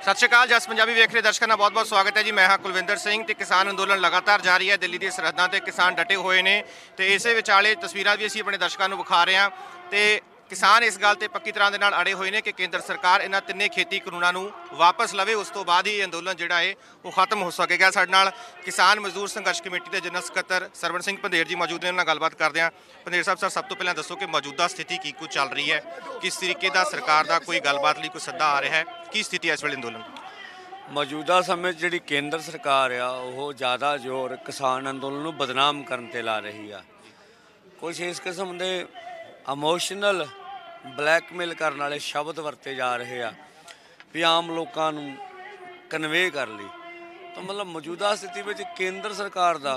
सत श्री अकाल जस पंजाबी वेख रहे दर्शकों का बहुत बहुत स्वागत है जी। मैं हाँ कुलविंदर सिंह। तो किसान अंदोलन लगातार जारी है, दिल्ली की सरहदों से किसान डटे हुए हैं। तो इस विचाले तस्वीरां भी असीं अपने दर्शकों को विखा रहे हैं। तो किसान इस गल से पक्की तरह के नाल अड़े हुए हैं कि केंद्र सरकार इन्हां तिन्ने खेती कानूनों को वापस लवे, उस तो बाद ही अंदोलन जिहड़ा है वो खत्म हो सकेगा। साडे नाल किसान मजदूर संघर्ष कमेटी के जनरल सकत्तर सरवण सिंह पंधेर जी मौजूद ने, उन्हां नाल गलबात करदे हां। पंधेर साहब सब तो पहले दसो कि मौजूदा स्थिति की कुछ चल रही है, किस तरीके का सरकार का कोई गलबात लई कोई सद्दा आ रहा है, की स्थिति है इस वेले अंदोलन? मौजूदा समय जी केंद्र सरकार आ वो ज़्यादा जोर किसान अंदोलन को बदनाम करने ते ला रही है। कुछ इस किस्म के इमोशनल ब्लैकमेल करने वाले शब्द वरते जा रहे हैं भी आम लोगों कन्वे कर ली। तो मतलब मौजूदा स्थिति में केंद्र सरकार का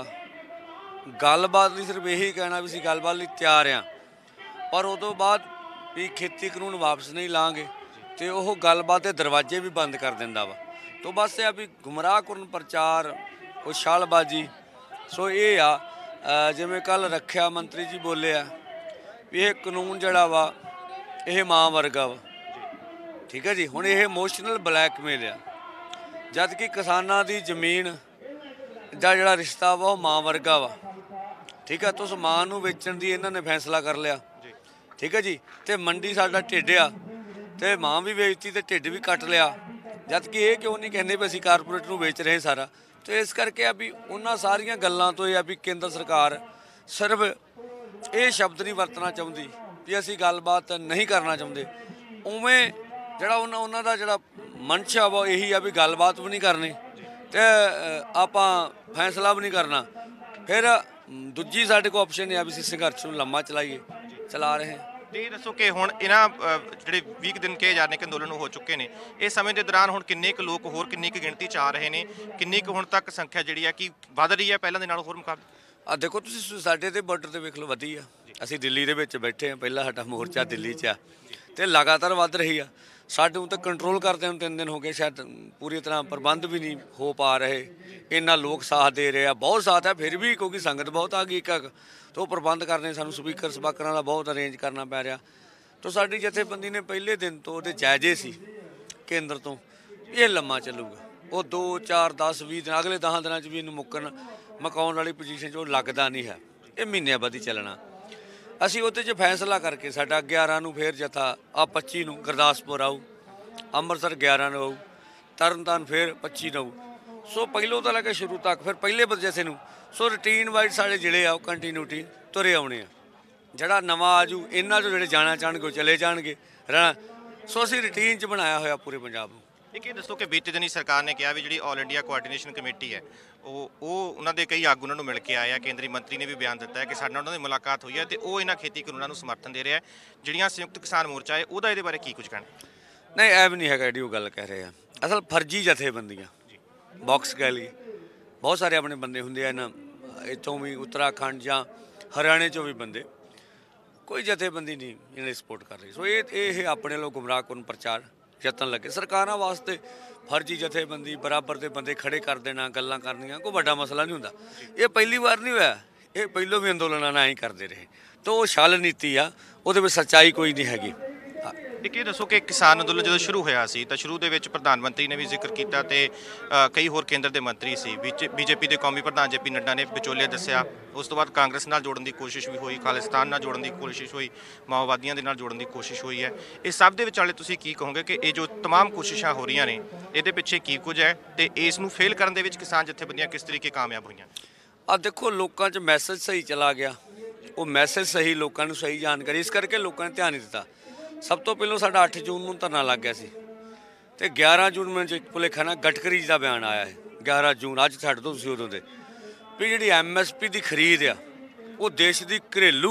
गलबात नहीं, सिर्फ यही कहना भी गलबात लिए तैयार हाँ, पर उस तो बाद भी खेती कानून वापस नहीं लाँगे तो वह गलबात के दरवाजे भी बंद कर देंदा वा। तो बस ये भी गुमराह करन प्रचार उछालबाजी। सो ये आ जिमें कल रक्षा मंत्री जी बोले आ भी यह कानून जड़ा वा यह मां वर्गा वा, ठीक है जी। हुण यह इमोशनल ब्लैकमेल आ, जद कि किसानां दी जमीन दा जड़ा रिश्ता वा वह मां वर्गा वा, ठीक है। तो उस मां नूं वेचण दी इन्हां ने फैसला कर लिया, ठीक है जी। तो मंडी साडा ढिड आ ते मां भी बेचती ते ढिड भी कट लिया, जद कि ये क्यों नहीं कहते भी असीं कारपोरेट नूं बेच रहे सारा। तो इस करके अभी उन्हां सारियां गल्लां तो यह भी केंद्र सरकार सिर्फ ये शब्द नहीं वरतना चाहती भी असीं गलबात नहीं करना चाहते, उवें जिहड़ा उन्हां दा जिहड़ा मंशा वा यही आ भी गलबात भी नहीं करनी ते आपां फैसला भी नहीं करना। फिर दूजी साडे कोल ऑप्शन है भी असीं संघर्ष नूं लम्मा चला रहे हैं। ये दसो कि हुण इन्हां जिहड़े 20 दिन कहे जा रहे कि अंदोलन हो चुके हैं, इस समय के दौरान हुण किन्ने क लोग होर किन्नी क गिणती च आ रहे हैं, किन्नी क हुण तक संख्या जिहड़ी है कि वध रही है पहलां दे नालों होर मुकाबले? आ देखो तुसीं साडे ते बार्डर ते वेख लो वधी आ, असीं दिल्ली दे विच बैठे हैं, पहला साडा मोर्चा दिल्ली च आ ते लगातार वध रही आ। साडे नूं तां कंट्रोल करदे नूं 3 दिन हो गए, शायद पूरी तरह प्रबंध भी नहीं हो पा रहे। इन्ना लोग साथ दे रहे हैं, बहुत साथ है फिर भी क्योंकि संगत बहुत आ गई एक तो प्रबंध करने सानूं स्पीकर स्पाकरां दा बहुत अरेंज करना पै रहा। तो साडी जथेबंदी ने पहले दिन तो वो जायजे सी केंद्र तो ये लम्मा चलूगा, वो 2 4 10 20 दिन अगले 10 दिनों भी इनू मुकाउण वाली पोजीशन च लगता नहीं है, ये महीने बाद ही चलना। असीं उहदे च फैसला करके साडा 11 नूं फिर जथा आ 25 नूं गुरदासपुर आऊ, अंमृतसर 11 नूं आऊ, तरनतारन फिर 25 नूं आऊ। सो पहलों तो लैके शुरू तक फिर पहले जथे नूं सो रूटीन वाइज साढ़े जिले आ कंटीन्यूटी तुरे आने आ। जड़ा नवा आजू इन्हों जो जोड़े जाना चाहणगे चले जाएंगे रहना। सो असीं रूटीन च बनाया होया पूरे पंजाब नूं। एक ये दसो कि बीते दिन सरकार ने कहा भी जी ऑल इंडिया कोआर्डीनेशन कमेटी है वो उन्होंने कई आगू उन्होंने मिल के आए हैं, केंद्रीय मंत्री ने भी बयान दिता है कि साडे नाल उन्हां दी मुलाकात हुई है तो वो इन्हां खेती कानूनों को समर्थन दे रहा है। जिहड़ियां संयुक्त किसान मोर्चा है उहदा इहदे बारे की कुछ कहना? नहीं ऐ भी नहीं है जी, वो गल कह रहे हैं असल फर्जी जथेबंदियां बॉक्स कह ली, बहुत सारे अपने बंदे होंगे इन्हां इत्थों भी उत्तराखंड जां हरियाणे चों भी बंदे, कोई जथेबंदी नहीं इन्हें सपोर्ट कर रही। सो ये अपने लोग गुमराह करन प्रचार यतन लगे। सरकारां वास्ते फर्जी जथेबंदी बराबर के बंदे खड़े कर देना गल्लां करनियां कोई बड़ा मसला नहीं हुंदा। ये पहली बार नहीं होया, ये पहलों भी अंदोलनां ना ही करते रहे। तो वो छल नीति आ, उहदे विच सच्चाई कोई नहीं हैगी। एक ये दसो कि किसान अंदोलन जो शुरू होया सी तो शुरू के प्रधानमंत्री ने भी जिक्र किया तो कई होर केंद्र के मंत्री सी, बीजेपी के कौमी प्रधान JP नड्डा ने विचोले दस्या, उस तो बाद कांग्रेस नाल जोड़न की कोशिश भी हुई, खालिस्तान नाल जोड़न की कोशिश हुई, माओवादियों के नाल जोड़न की कोशिश हुई है। इस सब के विचाले तुसीं की कहोगे कि ये जो तमाम कोशिशां हो रही ने ये पिछे की कुछ है तो इसनूं फेल करन दे विच किसान जथेबंदियां किस तरीके कामयाब हुई? आ देखो लोगों च मैसेज सही चला गया, वो मैसेज सही लोगों को सही जानकारी इस करके लोगों ने ध्यान नहीं दिता। सब तो पहलों साडा 8 जून नूं धरना लग गया सी ते 11 जून में भुलेखा ना गडकरी जी का बयान आया है 11 जून अज छड्ड दो तुसीं उदों दे भी जिहड़ी MSP की खरीद आ वो देश की घरेलू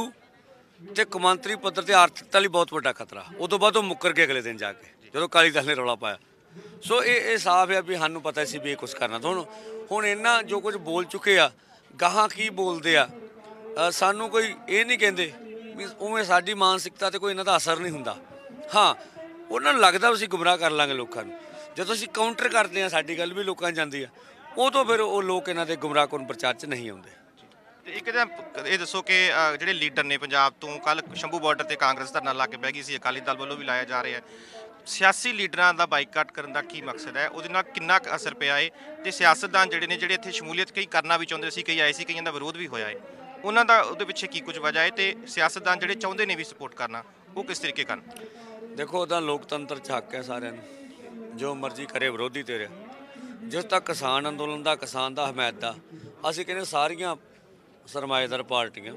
ते कौमांतरी पद्धर ते आर्थिकता लई बहुत वड्डा खतरा। उदों बाद वो मुकर के अगले दिन जाके जदों अकाली दल ने रौला पाया। सो ये साफ है भी सानूं पता सी भी ये कुछ करना। तो हुण इन्हां जो कुछ बोल चुके आ गाहां की बोलदे आ सानूं कोई ये नहीं कहिंदे भी उवें साडी मानसिकता ते कोई इन्हां दा असर नहीं हुंदा। हाँ उन्हां नूं लगदा असीं गुमराह कर लांगे लोकां नूं, जदों असीं काउंटर करदे आ साडी गल भी लोकां जांदी आ उदों फिर वो लोग इन्हां दे गुमराह करन प्रचार च नहीं आउंदे। एक ये दसो कि जिहड़े लीडर ने पंजाब तो कल शंभू बॉर्डर ते कांग्रेस धरना ला के बह गई सी, अकाली दल वालों भी लाया जा रहा है, ਸਿਆਸੀ ਲੀਡਰਾਂ ਦਾ ਬਾਈਕਾਟ ਕਰਨ ਦਾ ਕੀ ਮਕਸਦ ਹੈ, ਉਹਦੇ ਨਾਲ ਕਿੰਨਾ ਕੁ ਅਸਰ ਪਿਆ ਹੈ ਤੇ ਸਿਆਸਤਦਾਨ ਜਿਹੜੇ ਨੇ ਜਿਹੜੇ ਇੱਥੇ ਸ਼ਮੂਲੀਅਤ ਕਈ ਕਰਨਾ ਵੀ ਚਾਹੁੰਦੇ ਸੀ, ਕਈ ਆਏ ਸੀ, ਕਈਆਂ ਦਾ ਵਿਰੋਧ ਵੀ ਹੋਇਆ ਹੈ, ਉਹਨਾਂ ਦਾ ਉਹਦੇ ਪਿੱਛੇ ਕੀ ਕੁਝ ਵਜ੍ਹਾ ਹੈ ਤੇ ਸਿਆਸਤਦਾਨ ਜਿਹੜੇ ਚਾਹੁੰਦੇ ਨੇ ਵੀ ਸਪੋਰਟ ਕਰਨਾ ਉਹ ਕਿਸ ਤਰੀਕੇ ਕਰਨ? ਦੇਖੋ ਉਹਦਾ ਲੋਕਤੰਤਰ 'ਚ ਹੱਕ ਹੈ ਸਾਰਿਆਂ ਨੂੰ, ਜੋ ਮਰਜ਼ੀ ਕਰੇ ਵਿਰੋਧੀ ਤੇਰੇ। ਜਿਸ ਤੱਕ ਕਿਸਾਨ ਅੰਦੋਲਨ ਦਾ, ਕਿਸਾਨ ਦਾ, ਹਮਾਇਤ ਦਾ, ਅਸੀਂ ਕਹਿੰਦੇ ਸਾਰੀਆਂ ਸਰਮਾਏਦਾਰ ਪਾਰਟੀਆਂ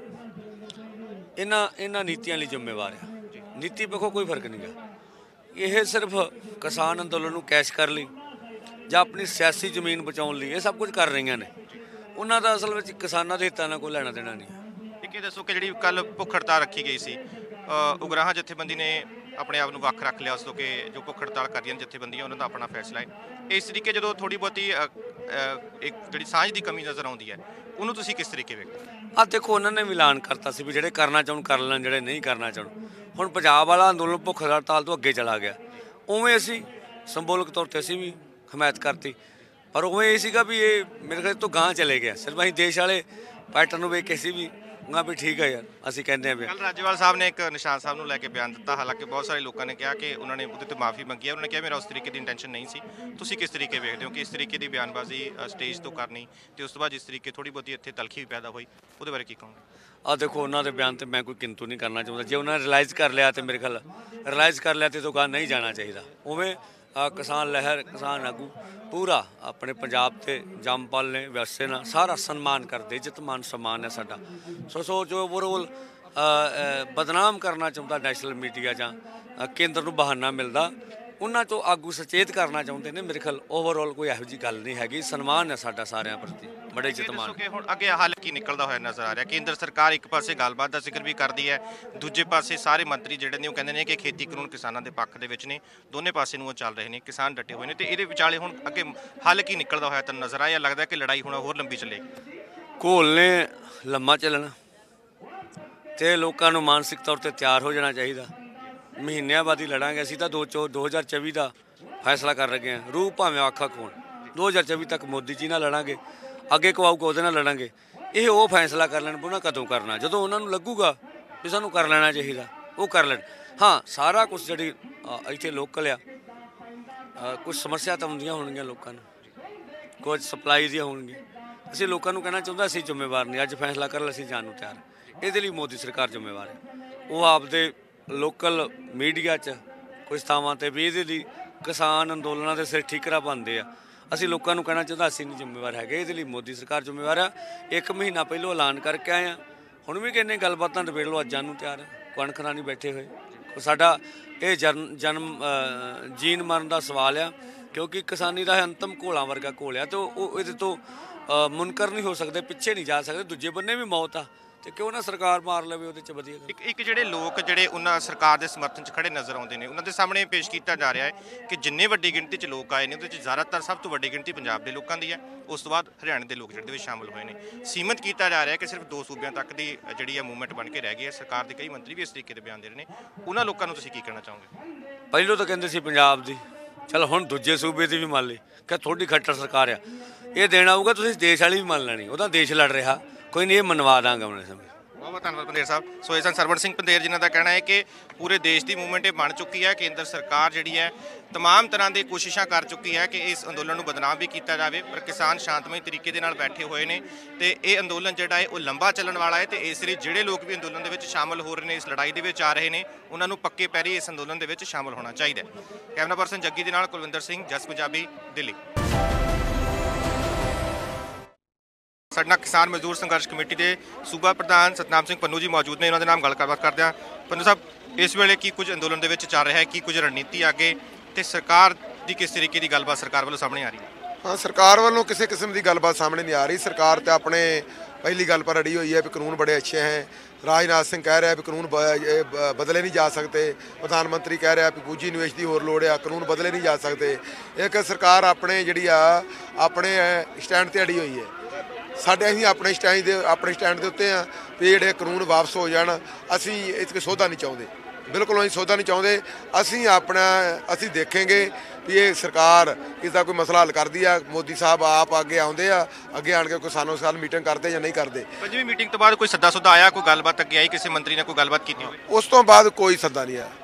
ਇਹਨਾਂ ਨੀਤੀਆਂ ਲਈ ਜ਼ਿੰਮੇਵਾਰ ਆ। ਨੀਤੀ ਪੱਖੋਂ ਕੋਈ ਫਰਕ ਨਹੀਂ ਗਾ। ਇਹ ਸਿਰਫ ਕਿਸਾਨ ਅੰਦੋਲਨ ਨੂੰ ਕੈਸ਼ ਕਰ ਲਈ ਜਾਂ ਆਪਣੀ ਸਿਆਸੀ ਜ਼ਮੀਨ ਬਚਾਉਣ ਲਈ ਇਹ ਸਭ ਕੁਝ ਕਰ ਰਹੀਆਂ ਨੇ। ਉਹਨਾਂ ਦਾ ਅਸਲ ਵਿੱਚ ਕਿਸਾਨਾਂ ਦੇ ਹਿੱਤਾਂ ਨਾਲ ਕੋਈ ਲੈਣਾ ਦੇਣਾ ਨਹੀਂ। ਇਹ ਦੱਸੋ ਕਿ ਜਿਹੜੀ ਕੱਲ ਭੁੱਖ ਹੜਤਾਲ ਰੱਖੀ ਗਈ ਸੀ, ਉਗਰਾਹਾਂ ਜਥੇਬੰਦੀ ਨੇ ਆਪਣੇ ਆਪ ਨੂੰ ਵੱਖ ਰੱਖ ਲਿਆ ਉਸ ਤੋਂ ਕਿ ਜੋ ਭੁੱਖ ਹੜਤਾਲ ਕਰ ਰਹੀਆਂ ਜਥੇਬੰਦੀਆਂ ਉਹਨਾਂ ਦਾ ਆਪਣਾ ਫੈਸਲਾ ਹੈ। ਇਸ ਤਰੀਕੇ ਜਦੋਂ ਥੋੜੀ ਬਹੁਤੀ ਇੱਕ ਜਿਹੜੀ ਸਾਂਝ ਦੀ ਕਮੀ ਨਜ਼ਰ ਆਉਂਦੀ ਹੈ, ਉਹਨੂੰ ਤੁਸੀਂ ਕਿਸ ਤਰੀਕੇ ਵੇਖਦੇ? ਆਹ ਦੇਖੋ ਉਹਨਾਂ ਨੇ ਵੀ ਐਲਾਨ ਕਰਤਾ ਸੀ ਵੀ ਜਿਹੜੇ ਕਰਨਾ ਚਾਹੁਣ ਕਰ ਲੈਣ, ਜਿਹੜੇ ਨਹੀਂ ਕਰਨਾ ਚਾਹੁਣ। ਹੁਣ ਪੰਜਾਬ ਵਾਲਾ ਅੰਦੋਲਨ ਭੁੱਖ ਹੜਤਾਲ ਤੋਂ ਅੱਗੇ ਚਲਾ ਗਿਆ। ਉਵੇਂ ਅਸੀਂ ਸਿੰਬੋਲਿਕ ਤੌਰ 'ਤੇ ਅਸੀਂ ਵੀ ਹਮਾਇਤ ਕਰਤੀ, ਪਰ ਉਵੇਂ ਇਹ ਸੀਗਾ ਵੀ ਇਹ ਮੇਰੇ ਖਿਆਲ ਤੋਂ ਗਾਂਹ ਚਲੇ ਗਿਆ। ਸਿਰਫ ਅਸੀਂ ਦੇਸ਼ ਵਾਲੇ ਪੈਟਰਨ ਨੂੰ ਵੇਖ ਕੇ ਅਸੀਂ ਵੀ ਨਾ ਵੀ ਠੀਕ ਹੈ ਯਾਰ, ਅਸੀਂ ਕਹਿੰਦੇ ਹਾਂ ਵੀ। ਕੱਲ੍ਹ ਰਾਜੇਵਾਲ ਸਾਹਿਬ ਨੇ ਇੱਕ ਨਿਸ਼ਾਨ ਸਾਹਿਬ ਨੂੰ ਲੈ ਕੇ ਬਿਆਨ ਦਿੱਤਾ, ਹਾਲਾਂਕਿ ਬਹੁਤ ਸਾਰੇ ਲੋਕਾਂ ਨੇ ਕਿਹਾ ਕਿ ਉਹਨਾਂ ਨੇ ਉਹਦੇ ਤੇ ਮਾਫੀ ਮੰਗੀ ਹੈ। ਉਹਨਾਂ ਨੇ ਕਿਹਾ ਮੇਰਾ ਉਸ ਤਰੀਕੇ ਦੀ ਇੰਟੈਂਸ਼ਨ ਨਹੀਂ ਸੀ। ਤੁਸੀਂ ਕਿਸ ਤਰੀਕੇ ਵੇਖਦੇ ਹੋ ਕਿ ਇਸ ਤਰੀਕੇ ਦੀ ਬਿਆਨਬਾਜ਼ੀ ਸਟੇਜ ਤੋਂ ਕਰਨੀ ਤੇ ਉਸ ਤੋਂ ਬਾਅਦ ਜਿਸ ਤਰੀਕੇ ਥੋੜੀ ਬਹੁਤੀ ਇੱਥੇ ਤਲਖੀ ਵੀ ਪੈਦਾ ਹੋਈ, ਉਹਦੇ ਬਾਰੇ ਕੀ ਕਹੋਗੇ? ਆਹ ਦੇਖੋ ਉਹਨਾਂ ਦੇ ਬਿਆਨ ਤੇ ਮੈਂ ਕੋਈ ਕਿੰਤੂ ਨਹੀਂ ਕਰਨਾ ਚਾਹੁੰਦਾ। ਜੇ ਉਹਨਾਂ ਨੇ ਰਿਲਾਈਜ਼ ਕਰ ਲਿਆ ਤੇ ਮੇਰੇ ਖਿਆਲ ਰਿਲਾਈਜ਼ ਕਰ ਲਿਆ ਤੇ ਤੋਂ ਗਾਂ ਨਹੀਂ ਜਾਣਾ ਚਾਹੀਦਾ। ਉਵੇਂ ਕਿਸਾਨ ਲਹਿਰ, ਕਿਸਾਨ ਆਗੂ ਪੂਰਾ ਆਪਣੇ ਪੰਜਾਬ ਤੇ ਜੰਮਪਲ ਨੇ ਵੈਸੇ ਨਾਲ ਸਾਰਾ ਸਨਮਾਨ ਕਰਦੇ, ਇੱਜ਼ਤ ਮਾਨ ਸਨਮਾਨ ਹੈ ਸਾਡਾ। ਸੋ ਜੋ ਓਵਰਆਲ ਬਦਨਾਮ ਕਰਨਾ ਚਾਹੁੰਦਾ ਨੈਸ਼ਨਲ ਮੀਡੀਆ ਜਾਂ ਕੇਂਦਰ ਨੂੰ ਬਹਾਨਾ ਮਿਲਦਾ, ਉਹਨਾਂ 'ਚੋਂ ਆਗੂ ਸੁਚੇਤ ਕਰਨਾ ਚਾਹੁੰਦੇ ਨੇ। ਮੇਰੇ ਖਿਆਲ ਓਵਰਆਲ ਕੋਈ ਇਹੋ ਜਿਹੀ ਗੱਲ ਨਹੀਂ ਹੈਗੀ। ਸਨਮਾਨ ਹੈ ਸਾਡਾ ਸਾਰਿਆਂ ਪ੍ਰਤੀ, ਬੜੇ ਇੱਜ਼ਤ ਮਾਨ। ਕਿ ਹੁਣ ਅੱਗੇ ਹੱਲ ਕੀ ਨਿਕਲਦਾ ਹੋਇਆ ਨਜ਼ਰ ਆ ਰਿਹਾ? ਕੇਂਦਰ ਸਰਕਾਰ ਇੱਕ ਪਾਸੇ ਗੱਲਬਾਤ ਦਾ ਜ਼ਿਕਰ ਵੀ ਕਰਦੀ ਹੈ, ਦੂਜੇ ਪਾਸੇ ਸਾਰੇ ਮੰਤਰੀ ਜਿਹੜੇ ਨੇ ਉਹ ਕਹਿੰਦੇ ਨੇ ਕਿ ਖੇਤੀ ਕਾਨੂੰਨ ਕਿਸਾਨਾਂ ਦੇ ਪੱਖ ਦੇ ਵਿੱਚ ਨੇ। ਦੋਨੇ ਪਾਸੇ ਨੂੰ ਉਹ ਚੱਲ ਰਹੇ ਨੇ, ਕਿਸਾਨ ਡਟੇ ਹੋਏ ਨੇ ਤੇ ਇਹਦੇ ਵਿਚਾਲੇ ਹੁਣ ਅੱਗੇ ਹੱਲ ਕੀ ਨਿਕਲਦਾ ਹੋਇਆ ਤੁਹਾਨੂੰ ਨਜ਼ਰ ਆਇਆ? ਲੱਗਦਾ ਕਿ ਲੜਾਈ ਹੁਣ ਹੋਰ ਲੰਬੀ ਚੱਲੇਗੀ? ਘੋਲ ਨੇ ਲੰਮਾ ਚੱਲਣਾ ਤੇ ਲੋਕਾਂ ਨੂੰ ਮਾਨਸਿਕ ਤੌਰ ਤੇ ਤਿਆਰ ਹੋ ਜਾਣਾ ਚਾਹੀਦਾ। ਮਹੀਨਿਆਂ ਬਾਅਦ ਹੀ ਲੜਾਂਗੇ ਅਸੀਂ ਤਾਂ 2024 ਦਾ ਫੈਸਲਾ ਕਰ ਰਹੇ ਹਾਂ। ਰੂਹ ਭਾਵੇਂ ਆਖਾ ਖੋਣ 2024 ਤੱਕ ਮੋਦੀ ਜੀ ਨਾਲ ਲੜਾਂਗੇ, ਅੱਗੇ ਕਵਾਊਗਾ ਉਹਦੇ ਨਾਲ ਲੜਾਂਗੇ। ਇਹ ਉਹ ਫੈਸਲਾ ਕਰ ਲੈਣ ਵੀ ਉਹਨਾਂ ਕਦੋਂ ਕਰਨਾ, ਜਦੋਂ ਉਹਨਾਂ ਨੂੰ ਲੱਗੂਗਾ ਵੀ ਸਾਨੂੰ ਕਰ ਲੈਣਾ ਚਾਹੀਦਾ ਉਹ ਕਰ ਲੈਣ। ਹਾਂ, ਸਾਰਾ ਕੁਛ ਜਿਹੜੀ ਇੱਥੇ ਲੋਕਲ ਆ ਕੁਝ ਸਮੱਸਿਆ ਤਾਂ ਹੁੰਦੀਆਂ ਹੋਣਗੀਆਂ ਲੋਕਾਂ ਨੂੰ, ਕੁਝ ਸਪਲਾਈ ਦੀਆਂ ਹੋਣਗੀਆਂ। ਅਸੀਂ ਲੋਕਾਂ ਨੂੰ ਕਹਿਣਾ ਚਾਹੁੰਦਾ ਅਸੀਂ ਜ਼ਿੰਮੇਵਾਰ ਨਹੀਂ। ਅੱਜ ਫੈਸਲਾ ਕਰਨ ਲਈ ਅਸੀਂ ਜਾਣ ਨੂੰ ਤਿਆਰ। ਇਹਦੇ ਲਈ ਮੋਦੀ ਸਰਕਾਰ ਜ਼ਿੰਮੇਵਾਰ ਹੈ। ਉਹ ਆਪਦੇ ਲੋਕਲ ਮੀਡੀਆ 'ਚ ਕੁਝ ਥਾਵਾਂ 'ਤੇ ਵੀ ਇਹਦੇ ਲਈ ਕਿਸਾਨ ਅੰਦੋਲਨਾਂ ਦੇ ਸਿਰ ਠੀਕਰਾ ਪਾਉਂਦੇ ਆ। ਅਸੀਂ ਲੋਕਾਂ ਨੂੰ ਕਹਿਣਾ ਚਾਹੁੰਦਾ ਅਸੀਂ ਨਹੀਂ ਜ਼ਿੰਮੇਵਾਰ ਹੈਗੇ, ਇਹਦੇ ਲਈ ਮੋਦੀ ਸਰਕਾਰ ਜ਼ਿੰਮੇਵਾਰ ਆ। 1 ਮਹੀਨਾ ਪਹਿਲਾਂ ਐਲਾਨ ਕਰਕੇ ਆਏ ਆ, ਹੁਣ ਵੀ ਕਹਿੰਦੇ ਗੱਲਬਾਤਾਂ ਨਿਬੇੜ ਲਓ, ਅੱਜ ਜਾਣ ਨੂੰ ਤਿਆਰ ਹੈ। ਕਣਖਣਾ ਨਹੀਂ ਬੈਠੇ ਹੋਏ। ਸਾਡਾ ਇਹ ਜਨਮ ਜੀਣ ਮਰਨ ਦਾ ਸਵਾਲ ਆ, ਕਿਉਂਕਿ ਕਿਸਾਨੀ ਦਾ ਅੰਤਮ ਘੋਲਾਂ ਵਰਗਾ ਘੋਲ ਆ ਤੇ ਉਹ ਇਹਦੇ ਤੋਂ ਮੁਨਕਰ ਨਹੀਂ ਹੋ ਸਕਦੇ, ਪਿੱਛੇ ਨਹੀਂ ਜਾ ਸਕਦੇ। ਦੂਜੇ ਬੰਨੇ ਵੀ ਮੌਤ ਆ ਤੇ ਕਿਉਂ ਨਾ ਸਰਕਾਰ ਮਾਰ ਲਵੇ, ਉਹਦੇ 'ਚ ਵਧੀਆ। ਇੱਕ ਜਿਹੜੇ ਲੋਕ ਜਿਹੜੇ ਉਹਨਾਂ ਸਰਕਾਰ ਦੇ ਸਮਰਥਨ 'ਚ ਖੜੇ ਨਜ਼ਰ ਆਉਂਦੇ ਨੇ, ਉਹਨਾਂ ਦੇ ਸਾਹਮਣੇ ਪੇਸ਼ ਕੀਤਾ ਜਾ ਰਿਹਾ ਹੈ ਕਿ ਜਿੰਨੇ ਵੱਡੀ ਗਿਣਤੀ 'ਚ ਲੋਕ ਆਏ ਨੇ ਉਹਦੇ 'ਚ ਜ਼ਿਆਦਾਤਰ ਸਭ ਤੋਂ ਵੱਡੀ ਗਿਣਤੀ ਪੰਜਾਬ ਦੇ ਲੋਕਾਂ ਦੀ ਹੈ। ਉਸ ਤੋਂ ਬਾਅਦ ਹਰਿਆਣੇ ਦੇ ਲੋਕ ਜਿਹੜੇ ਵਿੱਚ ਸ਼ਾਮਲ ਹੋਏ ਨੇ। ਸੀਮਤ ਕੀਤਾ ਜਾ ਰਿਹਾ ਕਿ ਸਿਰਫ 2 ਸੂਬਿਆਂ ਤੱਕ ਦੀ ਜਿਹੜੀ ਹੈ ਮੂਵਮੈਂਟ ਬਣ ਕੇ ਰਹਿ ਗਈ ਹੈ। ਸਰਕਾਰ ਦੇ ਕਈ ਮੰਤਰੀ ਵੀ ਇਸ ਤਰੀਕੇ ਦੇ ਬਿਆਨ ਦੇ ਰਹੇ ਨੇ। ਉਹਨਾਂ ਲੋਕਾਂ ਨੂੰ ਤੁਸੀਂ ਕੀ ਕਹਿਣਾ ਚਾਹੋਗੇ? ਪਹਿਲੋਂ ਤਾਂ ਕਹਿੰਦੇ ਸੀ ਪੰਜਾਬ ਦੀ, ਚਲ ਹੁਣ ਦੂਜੇ ਸੂਬੇ ਦੀ ਵੀ ਮੰਨ ਲਈ ਕਿ ਤੁਹਾਡੀ ਖੱਟਰ ਸਰਕਾਰ ਆ, ਇਹ ਦੇਣਾ ਆਊਗਾ ਤੁਸੀਂ ਦੇਸ਼ ਵਾਲੀ ਵੀ ਮੰਨ ਲੈਣੀ। ਉਹਦਾ ਦੇਸ਼ ਲੜ ਰਿਹਾ, ਕੋਈ ਨਹੀਂ, ਇਹ ਮਨਵਾ ਦਾਂਗਾ ਆਪਣੇ ਸਮੇਂ। ਬਹੁਤ ਧੰਨਵਾਦ ਪੰਦੇਰ ਸਾਹਿਬ। ਸੋ ਇਹ ਸਨ ਸਰਵਣ ਸਿੰਘ ਪੰਦੇਰ, ਜਿਨ੍ਹਾਂ ਦਾ ਕਹਿਣਾ ਹੈ ਕਿ ਪੂਰੇ ਦੇਸ਼ ਦੀ ਮੂਵਮੈਂਟ ਇਹ ਬਣ ਚੁੱਕੀ ਹੈ। ਕੇਂਦਰ ਸਰਕਾਰ ਜਿਹੜੀ ਹੈ ਤਮਾਮ ਤਰ੍ਹਾਂ ਦੀ ਕੋਸ਼ਿਸ਼ਾਂ ਕਰ ਚੁੱਕੀ ਹੈ ਕਿ ਇਸ ਅੰਦੋਲਨ ਨੂੰ ਬਦਨਾਮ ਵੀ ਕੀਤਾ ਜਾਵੇ, ਪਰ ਕਿਸਾਨ ਸ਼ਾਂਤਮਈ ਤਰੀਕੇ ਦੇ ਨਾਲ ਬੈਠੇ ਹੋਏ ਨੇ ਤੇ ਇਹ ਅੰਦੋਲਨ ਜਿਹੜਾ ਹੈ ਉਹ ਲੰਬਾ ਚੱਲਣ ਵਾਲਾ ਹੈ। ਤੇ ਇਸ ਲਈ ਜਿਹੜੇ ਲੋਕ ਵੀ ਅੰਦੋਲਨ ਦੇ ਵਿੱਚ ਸ਼ਾਮਲ ਹੋ ਰਹੇ ਨੇ, ਇਸ ਲੜਾਈ ਦੇ ਵਿੱਚ ਆ ਰਹੇ ਨੇ, ਉਹਨਾਂ ਨੂੰ ਪੱਕੇ ਪੈਰੀ ਇਸ ਅੰਦੋਲਨ ਦੇ ਵਿੱਚ ਸ਼ਾਮਲ ਹੋਣਾ ਚਾਹੀਦਾ ਹੈ। ਕੈਮਰਾ ਪਰਸਨ ਜੱਗੀ ਦੇ ਨਾਲ ਕੁਲਵਿੰਦਰ ਸਿੰਘ, ਜਸ ਪੰਜਾਬੀ, ਦਿੱਲੀ। ਸਾਡੇ ਨਾਲ ਕਿਸਾਨ ਮਜ਼ਦੂਰ ਸੰਘਰਸ਼ ਕਮੇਟੀ ਦੇ ਸੂਬਾ ਪ੍ਰਧਾਨ ਸਤਨਾਮ ਸਿੰਘ ਪੰਨੂ ਜੀ ਮੌਜੂਦ ਨੇ। ਉਹਨਾਂ ਦੇ ਨਾਲ ਗੱਲਬਾਤ ਕਰਦੇ ਹਾਂ। ਪੰਨੂ ਸਾਹਿਬ, ਇਸ ਵੇਲੇ ਕੀ ਕੁਝ ਅੰਦੋਲਨ ਦੇ ਵਿੱਚ ਚੱਲ ਰਿਹਾ ਹੈ, ਕੀ ਕੁਝ ਰਣਨੀਤੀ ਅੱਗੇ ਤੇ ਸਰਕਾਰ ਦੀ ਕਿਸ ਤਰੀਕੇ ਦੀ ਗੱਲਬਾਤ ਸਰਕਾਰ ਵੱਲੋਂ ਸਾਹਮਣੇ ਆ ਰਹੀ ਹੈ? ਹਾਂ, ਸਰਕਾਰ ਵੱਲੋਂ ਕਿਸੇ ਕਿਸਮ ਦੀ ਗੱਲਬਾਤ ਸਾਹਮਣੇ ਨਹੀਂ ਆ ਰਹੀ। ਸਰਕਾਰ ਤੇ ਆਪਣੇ ਪਹਿਲੀ ਗੱਲ ਪਰ ਅੜੀ ਹੋਈ ਹੈ ਵੀ ਕਾਨੂੰਨ ਬੜੇ ਅੱਛੇ ਹੈ। ਰਾਜਨਾਥ ਸਿੰਘ ਕਹਿ ਰਿਹਾ ਵੀ ਕਾਨੂੰਨ ਬਦਲੇ ਨਹੀਂ ਜਾ ਸਕਦੇ। ਪ੍ਰਧਾਨ ਮੰਤਰੀ ਕਹਿ ਰਿਹਾ ਵੀ ਪੂੰਜੀ ਨਿਵੇਸ਼ ਦੀ ਹੋਰ ਲੋੜ ਆ, ਕਾਨੂੰਨ ਬਦਲੇ ਨਹੀਂ ਜਾ ਸਕਦੇ। ਇੱਕ ਸਰਕਾਰ ਆਪਣੇ ਜਿਹੜੀ ਆ ਆਪਣੇ ਸਟੈਂਡ ਤੇ ਅੜੀ ਹੋਈ ਹੈ। ਅਸੀਂ ਆਪਣੇ ਸਟੈਂਡ ਦੇ ਉੱਤੇ ਆ ਵੀ ਜਿਹੜੇ ਕਾਨੂੰਨ ਵਾਪਸ ਹੋ ਜਾਣ। ਅਸੀਂ ਇਸ ਕੋਈ ਸੋਧਾ ਨਹੀਂ ਚਾਹੁੰਦੇ, ਬਿਲਕੁਲ ਅਸੀਂ ਸੋਧਾ ਨਹੀਂ ਚਾਹੁੰਦੇ। ਅਸੀਂ ਦੇਖਾਂਗੇ ਵੀ ਇਹ ਸਰਕਾਰ ਇਸ ਦਾ ਕੋਈ ਮਸਲਾ ਹੱਲ ਕਰਦੀ ਆ। ਮੋਦੀ ਸਾਹਿਬ ਆਪ ਅੱਗੇ ਆਉਂਦੇ ਆ, ਅੱਗੇ ਆਣ ਕੇ ਕਿਸਾਨਾਂ ਨਾਲ ਮੀਟਿੰਗ ਕਰਦੇ ਜਾਂ ਨਹੀਂ ਕਰਦੇ। ਪੰਜਵੀਂ ਮੀਟਿੰਗ ਤੋਂ ਬਾਅਦ ਕੋਈ ਸੱਦਾ ਸੁੱਦਾ ਆਇਆ, ਕੋਈ ਗੱਲਬਾਤ ਅੱਗੇ ਆਈ, ਕਿਸੇ ਮੰਤਰੀ ਨੇ ਕੋਈ ਗੱਲਬਾਤ ਕੀਤੀ ਹੋਵੇ? ਉਸ ਤੋਂ ਬਾਅਦ ਕੋਈ ਸੱਦਾ ਨਹੀਂ ਆਇਆ।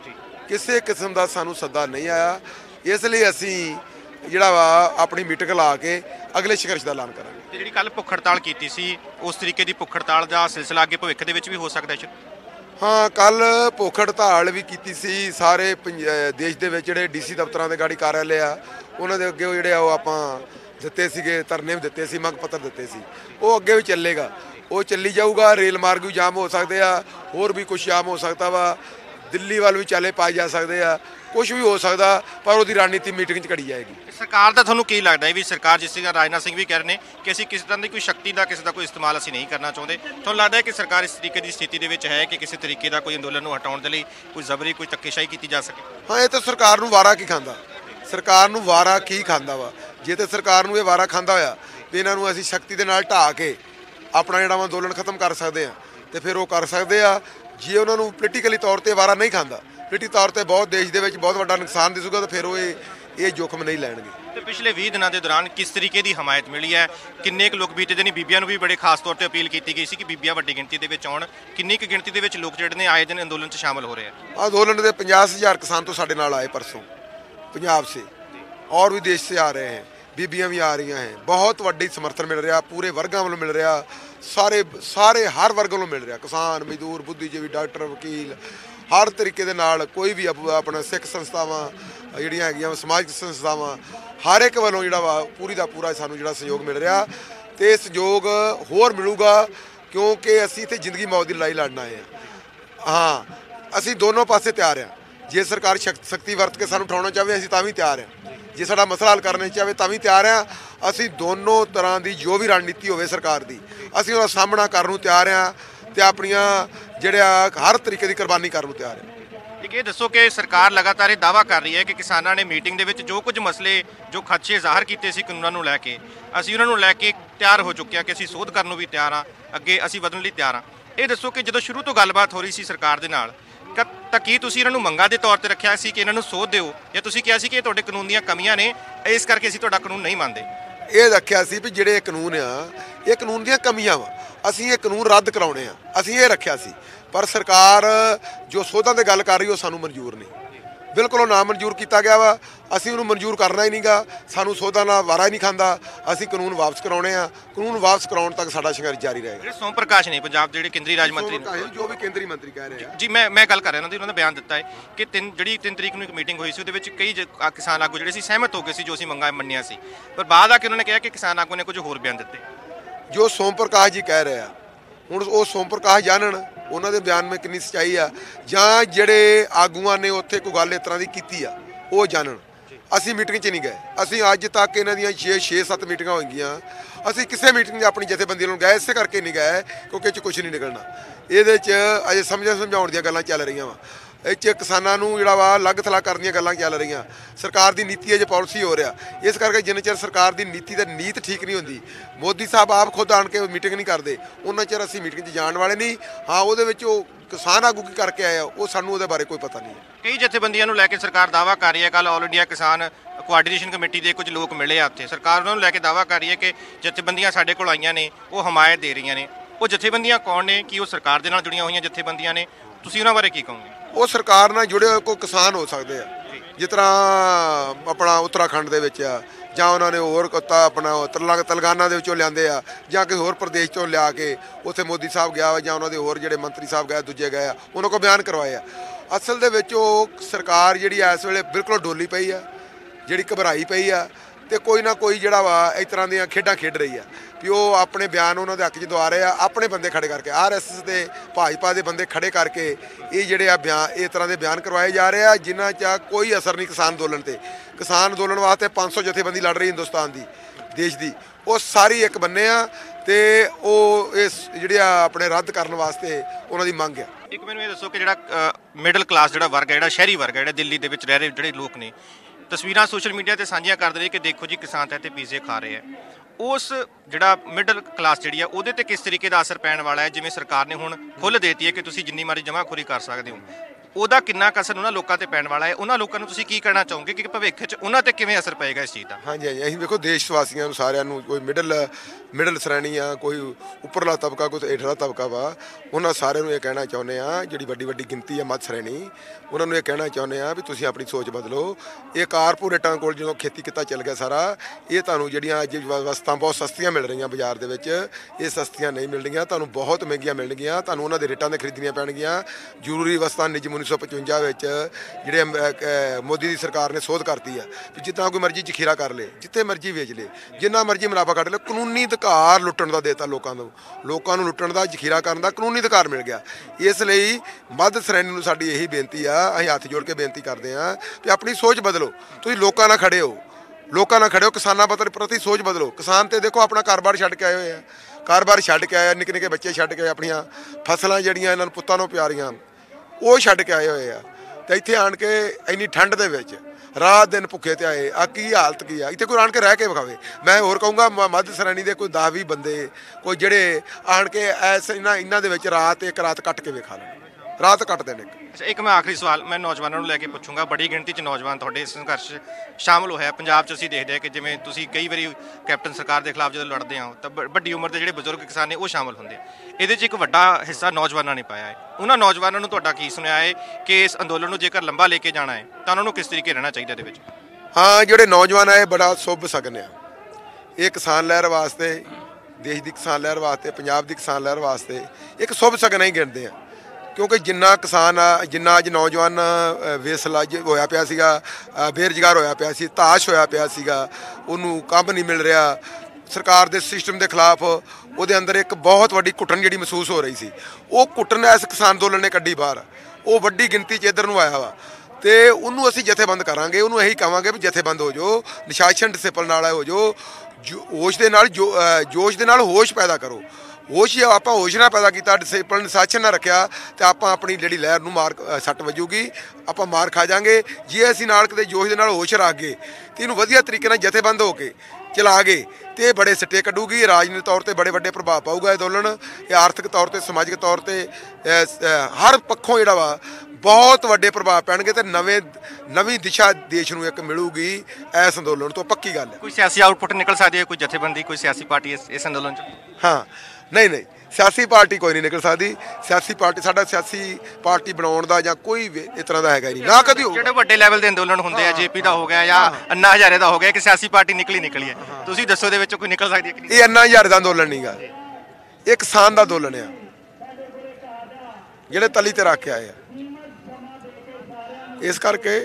ਕਿਸੇ ਕਿਸਮ ਦਾ ਸਾਨੂੰ ਸੱਦਾ ਨਹੀਂ ਆਇਆ। ਇਸ ਲਈ ਅਸੀਂ ਜਿਹੜਾ ਵਾ ਆਪਣੀ ਮੀਟਿੰਗ ਲਾ ਕੇ ਅਗਲੇ ਸੰਘਰਸ਼ ਦਾ ਐਲਾਨ ਕਰਾਂਗੇ। ਤੇ ਜਿਹੜੀ ਕੱਲ ਭੁੱਖ ਹੜਤਾਲ ਕੀਤੀ ਸੀ, ਉਸ ਤਰੀਕੇ ਦੀ ਭੁੱਖ ਹੜਤਾਲ ਦਾ ਸਿਲਸਿਲਾ ਅੱਗੇ ਭਵਿੱਖ ਦੇ ਵਿੱਚ ਵੀ ਹੋ ਸਕਦਾ ਹੈ? ਹਾਂ, ਕੱਲ ਭੁੱਖ ਹੜਤਾਲ ਵੀ ਕੀਤੀ ਸੀ। ਸਾਰੇ ਦੇਸ਼ ਦੇ ਵਿੱਚ ਜਿਹੜੇ ਡੀਸੀ ਦਫ਼ਤਰਾਂ ਦੇ ਗਾੜੀ ਕਾਰਿਆਲੇ ਆ, ਉਹਨਾਂ ਦੇ ਅੱਗੇ ਉਹ ਜਿਹੜੇ ਆ ਉਹ ਆਪਾਂ ਦਿੱਤੇ ਸੀਗੇ, ਧਰਨੇ ਵੀ ਦਿੱਤੇ ਸੀ, ਮੰਗ ਪੱਤਰ ਦਿੱਤੇ ਸੀ। ਉਹ ਅੱਗੇ ਵੀ ਚੱਲੇਗਾ, ਉਹ ਚੱਲੀ ਜਾਊਗਾ। ਰੇਲ ਮਾਰਗ ਵੀ ਜਾਮ ਹੋ ਸਕਦੇ ਆ, ਹੋਰ ਵੀ ਕੁਝ ਜਾਮ ਹੋ ਸਕਦਾ ਵਾ, ਦਿੱਲੀ ਵੱਲ ਵੀ ਚਾਲੇ ਪਾਏ ਜਾ ਸਕਦੇ ਆ, ਕੁਝ ਵੀ ਹੋ ਸਕਦਾ, ਪਰ ਉਹਦੀ ਰਣਨੀਤੀ ਮੀਟਿੰਗ 'ਚ ਘੜੀ ਜਾਏਗੀ। ਸਰਕਾਰ ਦਾ ਤੁਹਾਨੂੰ ਕੀ ਲੱਗਦਾ ਹੈ ਵੀ ਸਰਕਾਰ, ਜਿਸ ਤਰ੍ਹਾਂ ਰਾਜਨਾਥ ਸਿੰਘ ਵੀ ਕਹਿ ਰਹੇ ਨੇ ਕਿ ਅਸੀਂ ਕਿਸੇ ਤਰ੍ਹਾਂ ਦੀ ਕੋਈ ਸ਼ਕਤੀ ਦਾ, ਕਿਸੇ ਦਾ ਕੋਈ ਇਸਤੇਮਾਲ ਅਸੀਂ ਨਹੀਂ ਕਰਨਾ ਚਾਹੁੰਦੇ, ਤੁਹਾਨੂੰ ਲੱਗਦਾ ਹੈ ਕਿ ਸਰਕਾਰ ਇਸ ਤਰੀਕੇ ਦੀ ਸਥਿਤੀ ਦੇ ਵਿੱਚ ਹੈ ਕਿ ਕਿਸੇ ਤਰੀਕੇ ਦਾ ਕੋਈ ਅੰਦੋਲਨ ਨੂੰ ਹਟਾਉਣ ਦੇ ਲਈ ਕੋਈ ਜ਼ਬਰੀ, ਕੋਈ ਧੱਕੇਸ਼ਾਹੀ ਕੀਤੀ ਜਾ ਸਕੇ? ਹਾਂ, ਇਹ ਤਾਂ ਸਰਕਾਰ ਨੂੰ ਵਾਰਾ ਕੀ ਖਾਂਦਾ, ਸਰਕਾਰ ਨੂੰ ਵਾਰਾ ਕੀ ਖਾਂਦਾ ਵਾ। ਜੇ ਤੇ ਸਰਕਾਰ ਨੂੰ ਇਹ ਵਾਰਾ ਖਾਂਦਾ ਹੋਇਆ ਵੀ ਇਹਨਾਂ ਨੂੰ ਅਸੀਂ ਸ਼ਕਤੀ ਦੇ ਨਾਲ ਢਾਹ ਕੇ ਆਪਣਾ ਜਿਹੜਾ ਅੰਦੋਲਨ ਖਤਮ ਕਰ ਸਕਦੇ ਆ, ਤੇ ਫਿਰ ਉਹ ਕਰ ਸਕਦੇ ਆ। ਜੇ ਉਹਨਾਂ ਨੂੰ ਪੋਲੀਟੀਕਲੀ ਤੌਰ ਤੇ ਵਾਰਾ ਨਹੀਂ ਖਾਂਦਾ, ਪੋਲੀਟੀਕਲੀ ਤੌਰ ਤੇ ਬਹੁਤ ਦੇਸ਼ ਦੇ ਵਿੱਚ ਬਹੁਤ ਵੱਡਾ ਨੁਕਸਾਨ ਦਿਸੂਗਾ, ਤਾਂ ਫਿਰ ਉਹ ਇਹ ਜੋਖਮ ਨਹੀਂ ਲੈਣਗੇ। ਤੇ ਪਿਛਲੇ 20 ਦਿਨਾਂ ਦੇ ਦੌਰਾਨ ਕਿਸ ਤਰੀਕੇ ਦੀ ਹਮਾਇਤ ਮਿਲੀ ਹੈ? ਕਿੰਨੇ ਕੁ ਲੋਕ ਬੀਤੇ ਦਿਨ ਬੀਬੀਆਂ ਨੂੰ ਵੀ ਬੜੇ ਖਾਸ ਤੌਰ ਤੇ ਅਪੀਲ ਕੀਤੀ ਗਈ ਸੀ ਕਿ ਬੀਬੀਆਂ ਵੱਡੀ ਗਿਣਤੀ ਦੇ ਵਿੱਚ ਆਉਣ। ਕਿੰਨੀ ਕੁ ਗਿਣਤੀ ਦੇ ਵਿੱਚ ਲੋਕ ਜਿਹੜੇ ਨੇ ਆਏ ਦਿਨ ਅੰਦੋਲਨ 'ਚ ਸ਼ਾਮਲ ਹੋ ਰਹੇ ਆ? ਅੰਦੋਲਨ ਦੇ 50,000 ਕਿਸਾਨ ਤੋਂ ਸਾਡੇ ਨਾਲ ਆਏ परसों पंजाब से, और भी देश से आ रहे हैं, बीबियां भी आ रही हैं। बहुत ਵੱਡੀ ਸਮਰਥਨ ਮਿਲ ਰਿਹਾ, ਪੂਰੇ ਵਰਗਾਂ ਵੱਲੋਂ ਮਿਲ ਰਿਹਾ, ਸਾਰੇ ਹਰ ਵਰਗ ਵੱਲੋਂ ਮਿਲ ਰਿਹਾ, ਕਿਸਾਨ, ਮਜ਼ਦੂਰ, ਬੁੱਧੀਜੀਵੀ, ਡਾਕਟਰ, ਵਕੀਲ, ਹਰ ਤਰੀਕੇ ਦੇ ਨਾਲ। ਕੋਈ ਵੀ ਆਪਣਾ ਸਿੱਖ ਸੰਸਥਾਵਾਂ ਜਿਹੜੀਆਂ ਹੈਗੀਆਂ, ਸਮਾਜਿਕ ਸੰਸਥਾਵਾਂ, ਹਰ ਇੱਕ ਵੱਲੋਂ ਜਿਹੜਾ ਵਾ ਪੂਰੀ ਦਾ ਪੂਰਾ ਸਾਨੂੰ ਜਿਹੜਾ ਸਹਿਯੋਗ ਮਿਲ ਰਿਹਾ, ਤੇ ਸਹਿਯੋਗ ਹੋਰ ਮਿਲੂਗਾ, ਕਿਉਂਕਿ ਅਸੀਂ ਇੱਥੇ ਜ਼ਿੰਦਗੀ ਮੌਤ ਦੀ ਲੜਾਈ ਲੜਨ ਆਏ ਹਾਂ। ਹਾਂ, ਅਸੀਂ ਦੋਨੋਂ ਪਾਸੇ ਤਿਆਰ ਹਾਂ। ਜੇ ਸਰਕਾਰ ਸ਼ਕਤੀ ਵਰਤ ਕੇ ਸਾਨੂੰ ਉਠਾਉਣਾ ਚਾਹਵੇ, ਅਸੀਂ ਤਾਂ ਵੀ ਤਿਆਰ ਹਾਂ। ਜੇ ਸਾਡਾ ਮਸਲਾ ਹੱਲ ਕਰਨਾ ਚਾਹਵੇ, ਤਾਂ ਵੀ ਤਿਆਰ ਹਾਂ। ਅਸੀਂ ਦੋਨੋਂ ਤਰ੍ਹਾਂ ਦੀ ਜੋ ਵੀ ਰਣਨੀਤੀ ਹੋਵੇ ਸਰਕਾਰ ਦੀ, ਅਸੀਂ ਉਹਦਾ ਸਾਹਮਣਾ ਕਰਨ ਨੂੰ ਤਿਆਰ ਹਾਂ, ਤੇ ਆਪਣੀਆਂ ਜਿਹੜਾ ਹਰ ਤਰੀਕੇ ਦੀ ਕੁਰਬਾਨੀ ਕਰਨ ਨੂੰ ਤਿਆਰ ਹਾਂ। ਇੱਕ ਇਹ ਦੱਸੋ ਕਿ ਸਰਕਾਰ ਲਗਾਤਾਰ ਇਹ ਦਾਅਵਾ ਕਰ ਰਹੀ ਹੈ ਕਿ ਕਿਸਾਨਾਂ ਨੇ ਮੀਟਿੰਗ ਦੇ ਵਿੱਚ ਜੋ ਕੁਝ ਮਸਲੇ, ਜੋ ਖਦਸ਼ੇ ਜ਼ਾਹਰ ਕੀਤੇ ਸੀ ਕਾਨੂੰਨਾਂ ਨੂੰ ਲੈ ਕੇ, ਅਸੀਂ ਉਹਨਾਂ ਨੂੰ ਲੈ ਕੇ ਤਿਆਰ ਹੋ ਚੁੱਕੇ ਹਾਂ, ਕਿ ਅਸੀਂ ਸੋਧ ਕਰਨ ਨੂੰ ਵੀ ਤਿਆਰ ਹਾਂ, ਅੱਗੇ ਅਸੀਂ ਵਧਣ ਲਈ ਤਿਆਰ ਹਾਂ। ਇਹ ਦੱਸੋ ਕਿ ਜਦੋਂ ਸ਼ੁਰੂ ਤੋਂ ਗੱਲਬਾਤ ਹੋ ਰਹੀ ਸੀ ਸਰਕਾਰ ਦੇ ਨਾਲ, ਤਾਂ ਕੀ ਤੁਸੀਂ ਇਹਨਾਂ ਨੂੰ ਮੰਗਾਂ ਦੇ ਤੌਰ ਤੇ ਰੱਖਿਆ ਸੀ ਕਿ ਇਹਨਾਂ ਨੂੰ ਸੋਧ ਦਿਓ, ਜਾਂ ਤੁਸੀਂ ਕਿਹਾ ਸੀ ਕਿ ਇਹ ਤੁਹਾਡੇ ਕਾਨੂੰਨ ਦੀਆਂ ਕਮੀਆਂ ਨੇ, ਇਸ ਕਰਕੇ ਅਸੀਂ ਤੁਹਾਡਾ ਕਾਨੂੰਨ ਨਹੀਂ ਮੰਨਦੇ? ਇਹ ਰੱਖਿਆ ਸੀ ਵੀ ਜਿਹੜੇ ਕਾਨੂੰਨ ਆ, ਇਹ ਕਾਨੂੰਨ ਦੀਆਂ ਕਮੀਆਂ ਵਾ, ਅਸੀਂ ਇਹ ਕਾਨੂੰਨ ਰੱਦ ਕਰਾਉਣੇ ਆ, ਅਸੀਂ ਇਹ ਰੱਖਿਆ ਸੀ। ਪਰ ਸਰਕਾਰ ਜੋ ਸੋਧਾਂ ਦੀ ਗੱਲ ਕਰ ਰਹੀ ਉਹ ਸਾਨੂੰ ਮਨਜ਼ੂਰ ਨਹੀਂ, ਬਿਲਕੁਲ ਉਹ ਨਾ ਮਨਜ਼ੂਰ ਕੀਤਾ ਗਿਆ ਵਾ। ਅਸੀਂ ਉਹਨੂੰ ਮਨਜ਼ੂਰ ਕਰਨਾ ਹੀ ਨਹੀਂਗਾ, ਸਾਨੂੰ ਸੋਧਾਂ ਨਾਲ ਵਾਰਾ ਹੀ ਨਹੀਂ ਖਾਂਦਾ। ਅਸੀਂ ਕਾਨੂੰਨ ਵਾਪਸ ਕਰਾਉਣੇ ਆ, ਕਾਨੂੰਨ ਵਾਪਸ ਕਰਾਉਣ ਤੱਕ ਸਾਡਾ ਸੰਘਰਸ਼ ਜਾਰੀ ਰਹੇਗਾ। ਜਿਹੜੇ ਸੋਮ ਪ੍ਰਕਾਸ਼ ਨੇ ਪੰਜਾਬ ਦੇ ਜਿਹੜੇ ਕੇਂਦਰੀ ਰਾਜ ਮੰਤਰੀ ਨੇ, ਜੋ ਵੀ ਕੇਂਦਰੀ ਮੰਤਰੀ ਕਹਿ ਰਹੇ ਆ ਜੀ, ਮੈਂ ਗੱਲ ਕਰ ਰਿਹਾ ਉਹਨਾਂ ਦਾ ਬਿਆਨ ਦਿੱਤਾ ਹੈ ਕਿ 3 ਤਰੀਕ ਨੂੰ ਇੱਕ ਮੀਟਿੰਗ ਹੋਈ ਸੀ, ਉਹਦੇ ਵਿੱਚ ਕਈ ਕਿਸਾਨ ਆਗੂ ਜਿਹੜੇ ਸੀ ਸਹਿਮਤ ਹੋ ਗਏ ਸੀ ਜੋ ਅਸੀਂ ਮੰਗਾਂ ਮੰਨੀਆਂ ਸੀ, ਪਰ ਬਾਅਦ ਆ ਕੇ ਉਹਨਾਂ ਨੇ ਕਿਹਾ ਕਿ ਕਿਸਾਨ ਆਗੂ ਨੇ ਕੁਝ ਹੋਰ ਬਿਆਨ ਦਿੱਤੇ। ਜੋ ਸੋਮ ਪ੍ਰਕਾਸ਼ ਜੀ ਕਹਿ ਰਹੇ ਆ, ਹੁਣ ਉਹ ਸੋਮ ਪ੍ਰਕਾਸ਼ ਜਾਣਨ ਉਹਨਾਂ ਦੇ ਬਿਆਨ ਵਿੱਚ ਕਿੰਨੀ ਸੱਚਾਈ ਆ, ਜਾਂ ਜਿਹੜੇ ਆਗੂਆਂ ਨੇ ਉੱਥੇ ਕੋਈ ਗੱਲ ਇਸ ਤਰ੍ਹਾਂ ਦੀ ਕੀਤੀ ਆ ਉਹ ਜਾਣਨ। ਅਸੀਂ ਮੀਟਿੰਗ 'ਚ ਨਹੀਂ ਗਏ, ਅਸੀਂ ਅੱਜ ਤੱਕ ਇਹਨਾਂ ਦੀਆਂ 6-7 ਮੀਟਿੰਗਾਂ ਹੋਈਆਂ, ਅਸੀਂ ਕਿਸੇ ਮੀਟਿੰਗ 'ਚ ਆਪਣੀ ਜਥੇਬੰਦੀ ਨੂੰ ਗਏ, ਇਸੇ ਕਰਕੇ ਨਹੀਂ ਗਏ ਕਿਉਂਕਿ ਇਹ 'ਚ ਕੁਝ ਨਹੀਂ ਨਿਕਲਣਾ। ਇਹਦੇ 'ਚ ਅਜੇ ਸਮਝਾਉਣ ਦੀਆਂ ਗੱਲਾਂ ਚੱਲ ਰਹੀਆਂ ਵਾ, ਇਹ 'ਚ ਕਿਸਾਨਾਂ ਨੂੰ ਜਿਹੜਾ ਵਾ ਅਲੱਗ ਥਲੱਗ ਕਰਨ ਦੀਆਂ ਗੱਲਾਂ ਚੱਲ ਰਹੀਆਂ। ਸਰਕਾਰ ਦੀ ਨੀਤੀ ਅਜੇ ਪਾਲਿਸੀ ਹੋ ਰਿਹਾ, ਇਸ ਕਰਕੇ ਜਿੰਨੇ ਚਿਰ ਸਰਕਾਰ ਦੀ ਨੀਤੀ ਤੇ ਨੀਤ ਠੀਕ ਨਹੀਂ ਹੁੰਦੀ, ਮੋਦੀ ਸਾਹਿਬ ਆਪ ਖੁਦ ਆਣ ਕੇ ਮੀਟਿੰਗ ਨਹੀਂ ਕਰਦੇ, ਉਹਨਾਂ ਚਿਰ ਅਸੀਂ ਮੀਟਿੰਗ 'ਚ ਜਾਣ ਵਾਲੇ ਨਹੀਂ। ਹਾਂ, ਉਹਦੇ ਵਿੱਚ ਉਹ ਕਿਸਾਨ ਆਗੂ ਕੀ ਕਰਕੇ ਆਏ ਆ, ਉਹ ਸਾਨੂੰ ਉਹਦੇ ਬਾਰੇ ਕੋਈ ਪਤਾ ਨਹੀਂ ਹੈ। ਕਈ ਜਥੇਬੰਦੀਆਂ ਨੂੰ ਲੈ ਕੇ ਸਰਕਾਰ ਦਾਅਵਾ ਕਰ ਰਹੀ ਹੈ, ਕੱਲ ਆਲ ਇੰਡੀਆ ਕਿਸਾਨ ਕੋਆਰਡੀਨੇਸ਼ਨ ਕਮੇਟੀ ਦੇ ਕੁਝ ਲੋਕ ਮਿਲੇ ਆ ਉੱਥੇ, ਸਰਕਾਰ ਉਹਨਾਂ ਨੂੰ ਲੈ ਕੇ ਦਾਅਵਾ ਕਰ ਰਹੀ ਹੈ ਕਿ ਜਥੇਬੰਦੀਆਂ ਸਾਡੇ ਕੋਲ ਆਈਆਂ ਨੇ, ਉਹ ਹਮਾਇਤ ਦੇ ਰਹੀਆਂ ਨੇ। ਉਹ ਜਥੇਬੰਦੀਆਂ ਕੌਣ ਨੇ? ਕੀ ਉਹ ਸਰਕਾਰ ਦੇ ਨਾਲ ਜੁੜੀਆਂ ਹੋਈਆਂ ਜਥੇਬੰਦੀਆਂ ਨੇ? ਤੁਸੀਂ ਉਹਨਾਂ ਬਾਰੇ ਕੀ ਕਹੋਗੇ? ਉਹ ਸਰਕਾਰ ਨਾਲ ਜੁੜੇ ਹੋਏ ਕੋਈ ਕਿਸਾਨ ਹੋ ਸਕਦੇ ਆ, ਜਿਸ ਤਰ੍ਹਾਂ ਆਪਣਾ ਉੱਤਰਾਖੰਡ ਦੇ ਵਿੱਚ ਆ, ਜਾਂ ਉਹਨਾਂ ਨੇ ਹੋਰ ਆਪਣਾ ਤੇਲੰਗਾਨਾ ਦੇ ਵਿੱਚੋਂ ਲਿਆਂਦੇ ਆ, ਜਾਂ ਕਿਸੇ ਹੋਰ ਪ੍ਰਦੇਸ਼ ਤੋਂ ਲਿਆ ਕੇ ਉੱਥੇ ਮੋਦੀ ਸਾਹਿਬ ਗਿਆ ਵਾ, ਜਾਂ ਉਹਨਾਂ ਦੇ ਹੋਰ ਜਿਹੜੇ ਮੰਤਰੀ ਸਾਹਿਬ ਗਏ, ਦੂਜੇ ਗਏ ਆ, ਉਹਨਾਂ ਕੋਲ ਬਿਆਨ ਕਰਵਾਏ ਆ। ਅਸਲ ਦੇ ਵਿੱਚ ਉਹ ਸਰਕਾਰ ਜਿਹੜੀ ਇਸ ਵੇਲੇ ਬਿਲਕੁਲ ਡੋਲੀ ਪਈ ਆ, ਜਿਹੜੀ ਘਬਰਾਈ ਪਈ ਆ, ਤੇ ਕੋਈ ਨਾ ਕੋਈ ਜਿਹੜਾ ਵਾ ਇਸ ਤਰ੍ਹਾਂ ਦੀਆਂ ਖੇਡਾਂ ਖੇਡ ਰਹੀ ਆ ਵੀ ਉਹ ਆਪਣੇ ਬਿਆਨ ਉਹਨਾਂ ਦੇ ਹੱਕ 'ਚ ਦਵਾ ਰਹੇ ਆ, ਆਪਣੇ ਬੰਦੇ ਖੜੇ ਕਰਕੇ, RSS ਦੇ ਭਾਜਪਾ ਦੇ ਬੰਦੇ ਖੜੇ ਕਰਕੇ ਇਹ ਜਿਹੜੇ ਆ ਬਿਆਨ, ਇਸ ਤਰ੍ਹਾਂ ਦੇ ਬਿਆਨ ਕਰਵਾਏ ਜਾ ਰਹੇ ਆ ਜਿਨ੍ਹਾਂ 'ਚ ਕੋਈ ਅਸਰ ਨਹੀਂ ਕਿਸਾਨ ਅੰਦੋਲਨ ਤੇ। ਕਿਸਾਨ ਅੰਦੋਲਨ ਵਾਸਤੇ 500 ਜਥੇਬੰਦੀ ਲੜ ਰਹੀ ਹਿੰਦੁਸਤਾਨ ਦੀ, ਦੇਸ਼ ਦੀ, ਉਹ ਸਾਰੀ ਇੱਕ ਬੰਨੇ ਆ, ਤੇ ਉਹ ਇਸ ਜਿਹੜੇ ਆ ਆਪਣੇ ਰੱਦ ਕਰਨ ਵਾਸਤੇ ਉਹਨਾਂ ਦੀ ਮੰਗ ਆ। ਇੱਕ ਮੈਨੂੰ ਇਹ ਦੱਸੋ ਕਿ ਜਿਹੜਾ ਮਿਡਲ ਕਲਾਸ ਜਿਹੜਾ ਵਰਗ ਹੈ, ਜਿਹੜਾ ਸ਼ਹਿਰੀ ਵਰਗ ਹੈ, ਜਿਹੜਾ ਦਿੱਲੀ ਦੇ ਵਿੱਚ ਰਹਿ ਰਹੇ ਜਿਹੜੇ ਲੋਕ ਨੇ, ਤਸਵੀਰਾਂ ਸੋਸ਼ਲ ਮੀਡੀਆ ਤੇ ਸਾਂਝੀਆਂ ਕਰਦੇ ਰਹੇ ਕਿ ਦੇਖੋ ਜੀ ਕਿਸਾਨ ਤਾਂ ਇੱਥੇ ਪੀਜ਼ੇ ਖਾ ਰਹੇ ਆ, ਉਸ ਜਿਹੜਾ ਮਿਡਲ ਕਲਾਸ ਜਿਹੜੀ ਆ ਉਹਦੇ ਤੇ ਕਿਸ ਤਰੀਕੇ ਦਾ ਅਸਰ ਪੈਣ ਵਾਲਾ ਹੈ? ਜਿਵੇਂ ਸਰਕਾਰ ਨੇ ਹੁਣ ਖੁੱਲ੍ਹ ਦੇਤੀ ਹੈ ਕਿ ਤੁਸੀਂ ਜਿੰਨੀ ਮਰਜ਼ੀ ਜਮ੍ਹਾਂਖੋਰੀ ਕਰ ਸਕਦੇ ਹੋ, ਉਹਦਾ ਕਿੰਨਾ ਕੁ ਅਸਰ ਉਹਨਾਂ ਲੋਕਾਂ ਤੇ ਪੈਣ ਵਾਲਾ ਹੈ? ਉਹਨਾਂ ਲੋਕਾਂ ਨੂੰ ਤੁਸੀਂ ਕੀ ਕਹਿਣਾ ਚਾਹੋਗੇ ਕਿ ਭਵਿੱਖ 'ਚ ਉਹਨਾਂ ਤੇ ਕਿਵੇਂ ਅਸਰ ਪਏਗਾ ਇਸ ਚੀਜ਼ ਦਾ? ਹਾਂਜੀ ਹਾਂਜੀ, ਅਸੀਂ ਵੇਖੋ ਦੇਸ਼ ਵਾਸੀਆਂ ਨੂੰ ਸਾਰਿਆਂ ਨੂੰ, ਕੋਈ ਮਿਡਲ ਸ਼੍ਰੇਣੀ ਆ, ਕੋਈ ਉੱਪਰਲਾ ਤਬਕਾ, ਕੋਈ ਹੇਠਲਾ ਤਬਕਾ ਵਾ, ਉਹਨਾਂ ਸਾਰਿਆਂ ਨੂੰ ਇਹ ਕਹਿਣਾ ਚਾਹੁੰਦੇ ਆ, ਜਿਹੜੀ ਵੱਡੀ ਗਿਣਤੀ ਆ ਮੱਧ ਸ਼੍ਰੇਣੀ, ਉਹਨਾਂ ਨੂੰ ਇਹ ਕਹਿਣਾ ਚਾਹੁੰਦੇ ਆ ਵੀ ਤੁਸੀਂ ਆਪਣੀ ਸੋਚ ਬਦਲੋ। ਇਹ ਕਾਰਪੋਰੇਟਾਂ ਕੋਲ ਜਦੋਂ ਖੇਤੀ ਕਿੱਤਾ ਚੱਲ ਗਿਆ ਸਾਰਾ, ਇਹ ਤੁਹਾਨੂੰ ਜਿਹੜੀਆਂ ਅੱਜ ਵਸਤਾਂ ਬਹੁਤ ਸਸਤੀਆਂ ਮਿਲ ਰਹੀਆਂ ਬਾਜ਼ਾਰ ਦੇ ਵਿੱਚ, ਇਹ ਸਸਤੀਆਂ ਨਹੀਂ ਮਿਲਣਗੀਆਂ, ਤੁਹਾਨੂੰ ਬਹੁਤ ਮਹਿੰਗੀਆਂ ਮਿਲਣਗੀਆਂ, ਤੁਹਾਨੂੰ ਉਹਨਾਂ ਦੇ ਰੇਟਾਂ 'ਤੇ ਖਰੀਦਣੀਆਂ ਪੈਣਗੀਆਂ। ਜ਼ਰੂਰੀ ਵਸਤਾਂ ਨਿੱਜੀ 1955 ਵਿੱਚ ਜਿਹੜੇ ਮੋਦੀ ਦੀ ਸਰਕਾਰ ਨੇ ਸੋਧ ਕਰਤੀ ਆ ਵੀ ਜਿੱਦਾਂ ਕੋਈ ਮਰਜ਼ੀ ਜ਼ਖੀਰਾ ਕਰ ਲੇ, ਜਿੱਥੇ ਮਰਜ਼ੀ ਵੇਚ ਲੇ, ਜਿੰਨਾ ਮਰਜ਼ੀ ਮੁਨਾਫਾ ਕੱਢ ਲੇ, ਕਾਨੂੰਨੀ ਅਧਿਕਾਰ ਲੁੱਟਣ ਦਾ ਦੇਤਾ ਲੋਕਾਂ ਨੂੰ ਲੁੱਟਣ ਦਾ, ਜ਼ਖੀਰਾ ਕਰਨ ਦਾ ਕਾਨੂੰਨੀ ਅਧਿਕਾਰ ਮਿਲ ਗਿਆ। ਇਸ ਲਈ ਮੱਧ ਸ਼੍ਰੇਣੀ ਨੂੰ ਸਾਡੀ ਇਹੀ ਬੇਨਤੀ ਆ, ਅਸੀਂ ਹੱਥ ਜੋੜ ਕੇ ਬੇਨਤੀ ਕਰਦੇ ਹਾਂ ਕਿ ਆਪਣੀ ਸੋਚ ਬਦਲੋ। ਤੁਸੀਂ ਲੋਕਾਂ ਨਾਲ ਖੜੇ ਹੋ, ਕਿਸਾਨਾਂ ਪ੍ਰਤੀ ਸੋਚ ਬਦਲੋ। ਕਿਸਾਨ ਤੇ ਦੇਖੋ ਆਪਣਾ ਘਰ-ਬਾਰ ਛੱਡ ਕੇ ਆਏ ਹੋਏ ਆ, ਘਰ-ਬਾਰ ਛੱਡ ਕੇ ਆਏ, ਨਿੱਕੇ ਬੱਚੇ ਛੱਡ ਕੇ, ਆਪਣੀਆਂ ਫਸਲਾਂ ਜਿਹੜੀਆਂ ਇਹਨਾਂ ਨੂੰ ਪੁੱਤਾਂ ਨੂੰ ਪਿਆਰੀਆਂ ਉਹ ਛੱਡ ਕੇ ਆਏ ਹੋਏ ਆ, ਤੇ ਇੱਥੇ ਆਣ ਕੇ ਇੰਨੀ ਠੰਡ ਦੇ ਵਿੱਚ ਰਾਤ ਦਿਨ ਭੁੱਖੇ ਤੇ ਆਏ ਆ। ਕੀ ਹਾਲਤ ਕੀ ਆ, ਇੱਥੇ ਕੋਈ ਆਣ ਕੇ ਰਹਿ ਕੇ ਵਿਖਾਵੇ। ਮੈਂ ਹੋਰ ਕਹੂੰਗਾ ਮੱਧ ਸ਼੍ਰੇਣੀ ਦੇ ਕੋਈ 10-20 ਬੰਦੇ, ਕੋਈ ਜਿਹੜੇ ਆਣ ਕੇ ਇਹਨਾਂ ਦੇ ਵਿੱਚ ਇੱਕ ਰਾਤ ਕੱਟ ਕੇ ਵਿਖਾ ਲੈਣ, ਰਾਤ ਕੱਟ ਦੇਣ। ਅੱਛਾ, ਇੱਕ ਮੈਂ ਆਖਰੀ ਸਵਾਲ ਮੈਂ ਨੌਜਵਾਨਾਂ ਨੂੰ ਲੈ ਕੇ ਪੁੱਛੂੰਗਾ। ਬੜੀ ਗਿਣਤੀ 'ਚ ਨੌਜਵਾਨ ਤੁਹਾਡੇ ਇਸ ਸੰਘਰਸ਼ 'ਚ ਸ਼ਾਮਲ ਹੋਇਆ। ਪੰਜਾਬ 'ਚ ਅਸੀਂ ਦੇਖਦੇ ਹਾਂ ਕਿ ਜਿਵੇਂ ਤੁਸੀਂ ਕਈ ਵਾਰੀ ਕੈਪਟਨ ਸਰਕਾਰ ਦੇ ਖਿਲਾਫ ਜਦੋਂ ਲੜਦੇ ਹੋ ਤਾਂ ਵੱਡੀ ਉਮਰ ਦੇ ਜਿਹੜੇ ਬਜ਼ੁਰਗ ਕਿਸਾਨ ਨੇ ਉਹ ਸ਼ਾਮਲ ਹੁੰਦੇ ਆ। ਇਹਦੇ 'ਚ ਇੱਕ ਵੱਡਾ ਹਿੱਸਾ ਨੌਜਵਾਨਾਂ ਨੇ ਪਾਇਆ ਹੈ। ਉਹਨਾਂ ਨੌਜਵਾਨਾਂ ਨੂੰ ਤੁਹਾਡਾ ਕੀ ਸੁਨੇਹਾ ਹੈ ਕਿ ਇਸ ਅੰਦੋਲਨ ਨੂੰ ਜੇਕਰ ਲੰਬਾ ਲੈ ਕੇ ਜਾਣਾ ਹੈ ਤਾਂ ਉਹਨਾਂ ਨੂੰ ਕਿਸ ਤਰੀਕੇ ਰਹਿਣਾ ਚਾਹੀਦਾ ਇਹਦੇ ਵਿੱਚ? ਹਾਂ, ਜਿਹੜੇ ਨੌਜਵਾਨ ਆ ਇਹ ਬੜਾ ਸ਼ੁਭ ਸ਼ਗਨ ਆ। ਇਹ ਕਿਸਾਨ ਲਹਿਰ ਵਾਸਤੇ, ਦੇਸ਼ ਦੀ ਕਿਸਾਨ ਲਹਿਰ ਵਾਸਤੇ, ਪੰਜਾਬ ਦੀ ਕਿਸਾਨ ਲਹਿਰ ਵਾਸਤੇ ਇੱਕ ਸ਼ੁਭ ਸ਼ਗਨ ਹੀ ਗਿਣਦੇ ਆ। ਕਿਉਂਕਿ ਜਿੰਨਾ ਕਿਸਾਨ ਆ, ਜਿੰਨਾ ਅੱਜ ਨੌਜਵਾਨ ਵੇਸਲਾ ਹੋਇਆ ਪਿਆ ਸੀਗਾ, ਬੇਰੁਜ਼ਗਾਰ ਹੋਇਆ ਪਿਆ ਸੀ, ਤਾਸ਼ ਹੋਇਆ ਪਿਆ ਸੀਗਾ, ਉਹਨੂੰ ਕੰਮ ਨਹੀਂ ਮਿਲ ਰਿਹਾ, ਸਰਕਾਰ ਦੇ ਸਿਸਟਮ ਦੇ ਖਿਲਾਫ ਉਹਦੇ ਅੰਦਰ ਇੱਕ ਬਹੁਤ ਵੱਡੀ ਘੁੱਟਣ ਜਿਹੜੀ ਮਹਿਸੂਸ ਹੋ ਰਹੀ ਸੀ, ਉਹ ਘੁੱਟਣ ਇਸ ਕਿਸਾਨ ਅੰਦੋਲਨ ਨੇ ਕੱਢੀ ਬਾਹਰ। ਉਹ ਵੱਡੀ ਗਿਣਤੀ 'ਚ ਇੱਧਰ ਨੂੰ ਆਇਆ ਵਾ, ਤੇ ਉਹਨੂੰ ਅਸੀਂ ਜਥੇਬੰਦ ਕਰਾਂਗੇ। ਉਹਨੂੰ ਇਹੀ ਕਹਾਂਗੇ ਵੀ ਜਥੇਬੰਦ ਹੋ ਜਾਓ, ਨਿਸ਼ਾਸਨ ਡਿਸਿਪਲਿਨ ਨਾਲ ਹੋ ਜਾਓ, ਹੋਸ਼ ਦੇ ਨਾਲ ਜੋਸ਼ ਦੇ ਨਾਲ ਹੋਸ਼ ਪੈਦਾ ਕਰੋ। ਆਪਾਂ ਹੋਸ਼ ਨਾ ਪੈਦਾ ਕੀਤਾ, ਡਿਸਿਪਲਿਨ ਨਿਸ਼ਾਸਨ ਨਾ ਰੱਖਿਆ, ਤੇ ਆਪਾਂ ਆਪਣੀ ਜਿਹੜੀ ਲਹਿਰ ਨੂੰ ਸੱਟ ਵੱਜੂਗੀ, ਆਪਾਂ ਮਾਰ ਖਾ ਜਾਾਂਗੇ। ਜੇ ਅਸੀਂ ਨਾਲ ਕਿਤੇ ਜੋਸ਼ ਦੇ ਨਾਲ ਹੋਸ਼ ਰੱਖ ਗਏ ਤੇ ਇਹਨੂੰ ਵਧੀਆ ਤਰੀਕੇ ਨਾਲ ਜਥੇਬੰਦ ਹੋ ਕੇ ਚਲਾ ਗਏ ਤੇ ਇਹ ਬੜੇ ਸਿੱਟੇ ਕੱਢੂਗੀ। ਰਾਜਨੀਤਿਕ ਤੌਰ ਤੇ ਬੜੇ ਵੱਡੇ ਪ੍ਰਭਾਵ ਪਾਊਗਾ ਇਹ ਅੰਦੋਲਨ। ਇਹ ਆਰਥਿਕ ਤੌਰ ਤੇ, ਸਮਾਜਿਕ ਤੌਰ ਤੇ, ਹਰ ਪੱਖੋਂ ਜਿਹੜਾ ਵਾ ਬਹੁਤ ਵੱਡੇ ਪ੍ਰਭਾਵ ਪੈਣਗੇ, ਤੇ ਨਵੀਂ ਦਿਸ਼ਾ ਦੇਸ਼ ਨੂੰ ਇੱਕ ਮਿਲੂਗੀ ਇਸ ਅੰਦੋਲਨ ਤੋਂ, ਪੱਕੀ ਗੱਲ ਹੈ। ਕੋਈ ਸਿਆਸੀ ਆਊਟਪੁੱਟ ਨਿਕਲ ਸਕਦੀ ਹੈ, ਕੋਈ ਜਥੇਬੰਦੀ, ਕੋਈ ਸਿਆਸੀ ਪਾਰਟੀ ਇਸ ਅੰਦੋਲਨ 'ਚ? ਹਾਂ, ਨਹੀਂ, ਸਿਆਸੀ ਪਾਰਟੀ ਕੋਈ ਨਹੀਂ ਨਿਕਲ ਸਕਦੀ। ਸਾਡਾ ਸਿਆਸੀ ਪਾਰਟੀ ਬਣਾਉਣ ਦਾ ਜਾਂ ਕੋਈ ਵੀ ਇਸ ਤਰ੍ਹਾਂ ਦਾ ਹੈਗਾ ਹੀ ਨਹੀਂ, ਨਾ ਕਦੀ ਹੋਊਗਾ। ਜਿਹੜੇ ਵੱਡੇ ਲੈਵਲ ਦੇ ਅੰਦੋਲਨ ਹੁੰਦੇ ਆ, ਜੇਪੀ ਦਾ ਹੋ ਗਿਆ ਜਾਂ ਅੰਨਾ ਹਜ਼ਾਰੇ ਦਾ ਹੋ ਗਿਆ, ਕਿ ਸਿਆਸੀ ਪਾਰਟੀ ਨਿਕਲੀ ਹੈ, ਤੁਸੀਂ ਦੱਸੋ ਇਹਦੇ ਵਿੱਚੋਂ ਕੋਈ ਨਿਕਲ ਸਕਦੀ ਹੈ ਕਿ ਨਹੀਂ? ਇਹ ਅੰਨਾ ਹਜ਼ਾਰੇ ਦਾ ਅੰਦੋਲਨ ਨਹੀਂਗਾ, ਇਹ ਕਿਸਾਨ ਦਾ ਅੰਦੋਲਨ ਆ, ਜਿਹੜੇ ਤਲੀ ਤੇ ਰੱਖ ਕੇ ਆਏ ਆ। ਇਸ ਕਰਕੇ